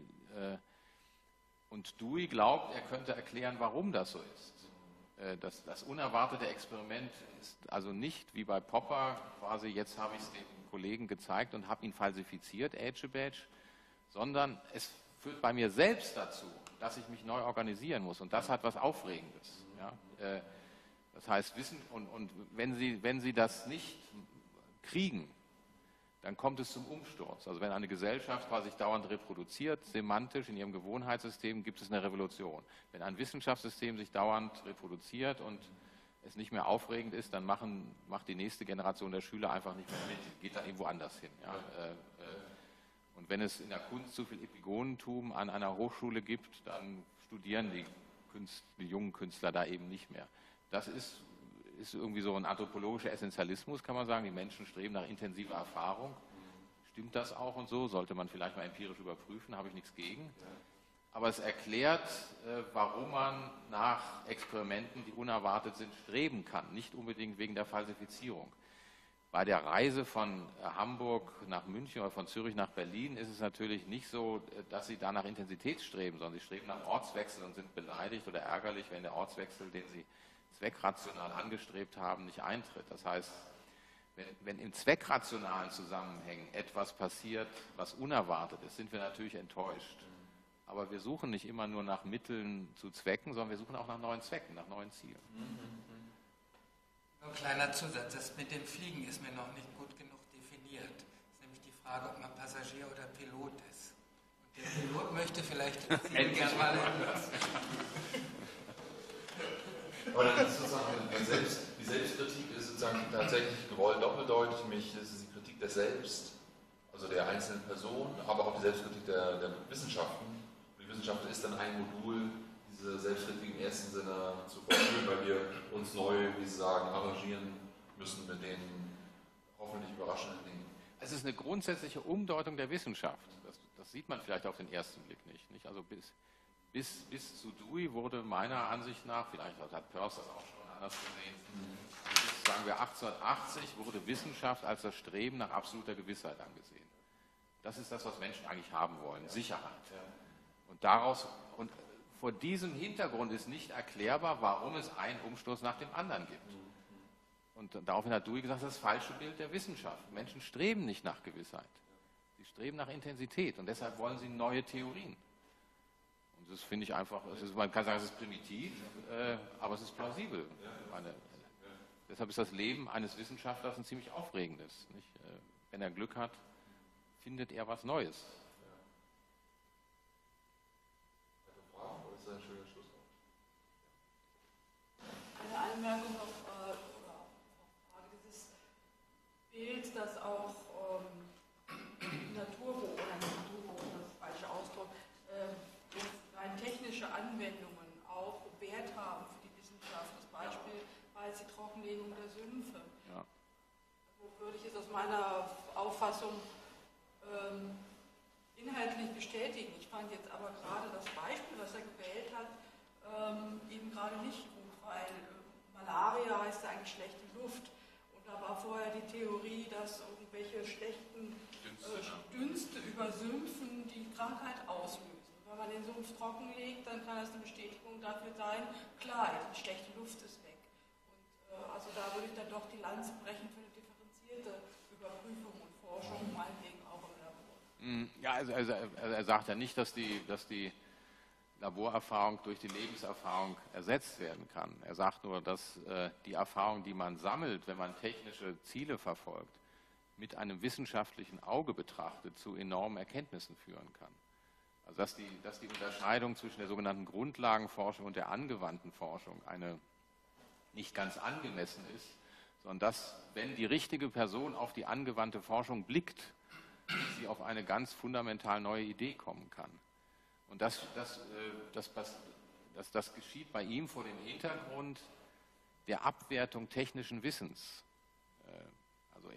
Und Dewey glaubt, er könnte erklären, warum das so ist. Das unerwartete Experiment ist also nicht wie bei Popper, quasi jetzt habe ich es dem Kollegen gezeigt und habe ihn falsifiziert, Ätschebätsch, sondern es führt bei mir selbst dazu, dass ich mich neu organisieren muss. Und das hat was Aufregendes. Ja? Das heißt, und wenn Sie das nicht kriegen, dann kommt es zum Umsturz. Also wenn eine Gesellschaft quasi sich dauernd reproduziert, semantisch in ihrem Gewohnheitssystem, gibt es eine Revolution. Wenn ein Wissenschaftssystem sich dauernd reproduziert und es nicht mehr aufregend ist, dann macht die nächste Generation der Schüler einfach nicht mehr mit, geht dann irgendwo anders hin. Ja? Und wenn es in der Kunst zu viel Epigonentum an einer Hochschule gibt, dann studieren die jungen Künstler da eben nicht mehr. Das ist irgendwie so ein anthropologischer Essentialismus, kann man sagen. Die Menschen streben nach intensiver Erfahrung. Stimmt das auch und so? Sollte man vielleicht mal empirisch überprüfen, habe ich nichts gegen. Aber es erklärt, warum man nach Experimenten, die unerwartet sind, streben kann. Nicht unbedingt wegen der Falsifizierung. Bei der Reise von Hamburg nach München oder von Zürich nach Berlin ist es natürlich nicht so, dass sie da nach Intensität streben, sondern sie streben nach Ortswechsel und sind beleidigt oder ärgerlich, wenn der Ortswechsel, den sie zweckrational angestrebt haben, nicht eintritt. Das heißt, wenn im zweckrationalen Zusammenhängen etwas passiert, was unerwartet ist, sind wir natürlich enttäuscht. Aber wir suchen nicht immer nur nach Mitteln zu Zwecken, sondern wir suchen auch nach neuen Zwecken, nach neuen Zielen. Ein kleiner Zusatz, das mit dem Fliegen ist mir noch nicht gut genug definiert. Das ist nämlich die Frage, ob man Passagier oder Pilot ist. Und der Pilot möchte vielleicht gerne mal anders. Aber das ist sozusagen, die Selbstkritik ist sozusagen tatsächlich gewollt doppeldeutig. Für mich ist es die Kritik der Selbst, also der einzelnen Person, aber auch die Selbstkritik der Wissenschaften. Und die Wissenschaft ist dann ein Modul, diese Selbstkritik im ersten Sinne zu vollführen, weil wir uns neu, wie Sie sagen, arrangieren müssen mit den hoffentlich überraschenden Dingen. Es ist eine grundsätzliche Umdeutung der Wissenschaft. Das sieht man vielleicht auf den ersten Blick nicht? Also bis zu Dewey wurde meiner Ansicht nach, vielleicht hat Peirce das auch schon anders gesehen, bis, sagen wir 1880 wurde Wissenschaft als das Streben nach absoluter Gewissheit angesehen. Das ist das, was Menschen eigentlich haben wollen, Sicherheit. Und vor diesem Hintergrund ist nicht erklärbar, warum es einen Umsturz nach dem anderen gibt. Und daraufhin hat Dewey gesagt, das ist das falsche Bild der Wissenschaft. Menschen streben nicht nach Gewissheit. Sie streben nach Intensität und deshalb wollen sie neue Theorien. Und Das finde ich einfach, man kann sagen, es ist primitiv, aber es ist plausibel. Deshalb ist das Leben eines Wissenschaftlers ein ziemlich aufregendes. Nicht? Wenn er Glück hat, findet er was Neues. Eine Anmerkung noch, Frage, dieses Bild, das auch Naturbeobachter, das ist der falsche Ausdruck, rein technische Anwendungen auch Wert haben für die Wissenschaft. Das Beispiel war jetzt die Trockenlegung der Sümpfe. Ja. Wo würde ich es aus meiner Auffassung inhaltlich bestätigen. Ich fand jetzt aber gerade das Beispiel, was er gewählt hat, eben gerade nicht gut, weil Malaria heißt ja eigentlich schlechte Luft. Und da war vorher die Theorie, dass irgendwelche schlechten Dünste über Sümpfen die Krankheit auslösen. Wenn man den Sumpf trocken legt, dann kann das eine Bestätigung dafür sein, klar, die schlechte Luft ist weg. Und also da würde ich dann doch die Lanze brechen für eine differenzierte Überprüfung und Forschung, meinetwegen auch im Labor. Ja, also er sagt ja nicht, dass die Laborerfahrung durch die Lebenserfahrung ersetzt werden kann. Er sagt nur, dass die Erfahrung, die man sammelt, wenn man technische Ziele verfolgt, mit einem wissenschaftlichen Auge betrachtet, zu enormen Erkenntnissen führen kann. Also dass die Unterscheidung zwischen der sogenannten Grundlagenforschung und der angewandten Forschung eine nicht ganz angemessen ist, sondern dass, wenn die richtige Person auf die angewandte Forschung blickt, sie auf eine ganz fundamental neue Idee kommen kann. Und das geschieht bei ihm vor dem Hintergrund der Abwertung technischen Wissens. Also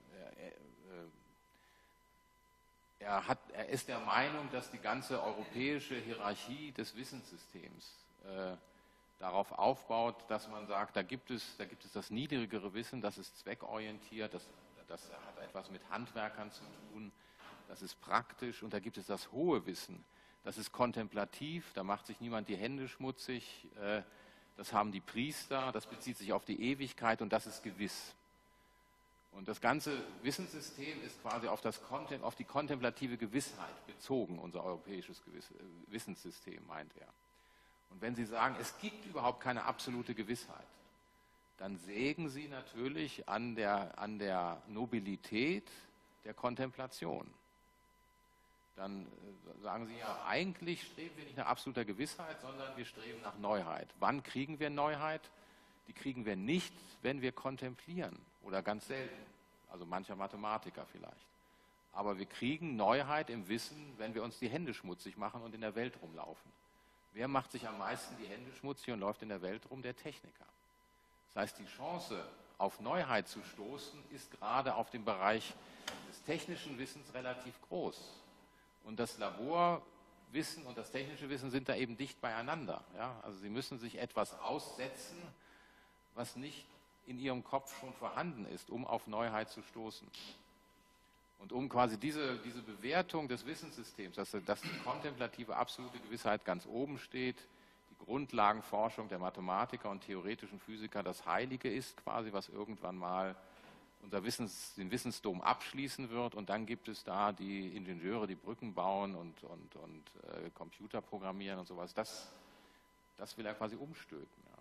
er ist der Meinung, dass die ganze europäische Hierarchie des Wissenssystems darauf aufbaut, dass man sagt, da gibt es das niedrigere Wissen, das ist zweckorientiert, das hat etwas mit Handwerkern zu tun, das ist praktisch, und da gibt es das hohe Wissen, das ist kontemplativ, da macht sich niemand die Hände schmutzig, das haben die Priester, das bezieht sich auf die Ewigkeit und das ist gewiss. Und das ganze Wissenssystem ist quasi auf die kontemplative Gewissheit bezogen, unser europäisches Wissenssystem, meint er. Und wenn Sie sagen, es gibt überhaupt keine absolute Gewissheit, dann sägen Sie natürlich an der Nobilität der Kontemplation. Dann sagen Sie ja, eigentlich streben wir nicht nach absoluter Gewissheit, sondern wir streben nach Neuheit. Wann kriegen wir Neuheit? Die kriegen wir nicht, wenn wir kontemplieren, oder ganz selten, also mancher Mathematiker vielleicht. Aber wir kriegen Neuheit im Wissen, wenn wir uns die Hände schmutzig machen und in der Welt rumlaufen. Wer macht sich am meisten die Hände schmutzig und läuft in der Welt rum? Der Techniker. Das heißt, die Chance, auf Neuheit zu stoßen, ist gerade auf dem Bereich des technischen Wissens relativ groß. Und das Laborwissen und das technische Wissen sind da eben dicht beieinander. Ja? Also Sie müssen sich etwas aussetzen, was nicht in Ihrem Kopf schon vorhanden ist, um auf Neuheit zu stoßen. Und um quasi diese Bewertung des Wissenssystems, dass die kontemplative absolute Gewissheit ganz oben steht, die Grundlagenforschung der Mathematiker und theoretischen Physiker das Heilige ist, quasi, was irgendwann mal den Wissensdom abschließen wird, und dann gibt es da die Ingenieure, die Brücken bauen und Computer programmieren und sowas. Das will er quasi umstülpen. Ja.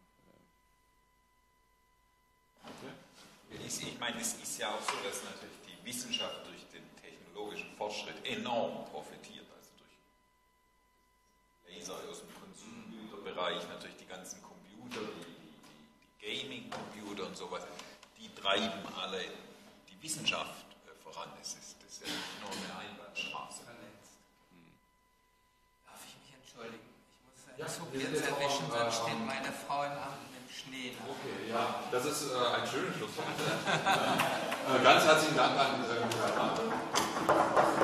Ich meine, es ist ja auch so, dass natürlich die Wissenschaft durch den technologischen Fortschritt enorm profitiert. Also durch Laser aus dem Konsumgüterbereich, natürlich die ganzen Computer, die Gaming-Computer und sowas, die treiben alle die Wissenschaft voran. Das ist ja nicht nur eine Einbahnstraße. Darf ich mich entschuldigen? Ich muss jetzt erwischen, sonst steht meine Frau im Abend im Schnee. Okay, ja, das ist ein schönes Schlusswort. Ganz herzlichen Dank an Michael Hampe.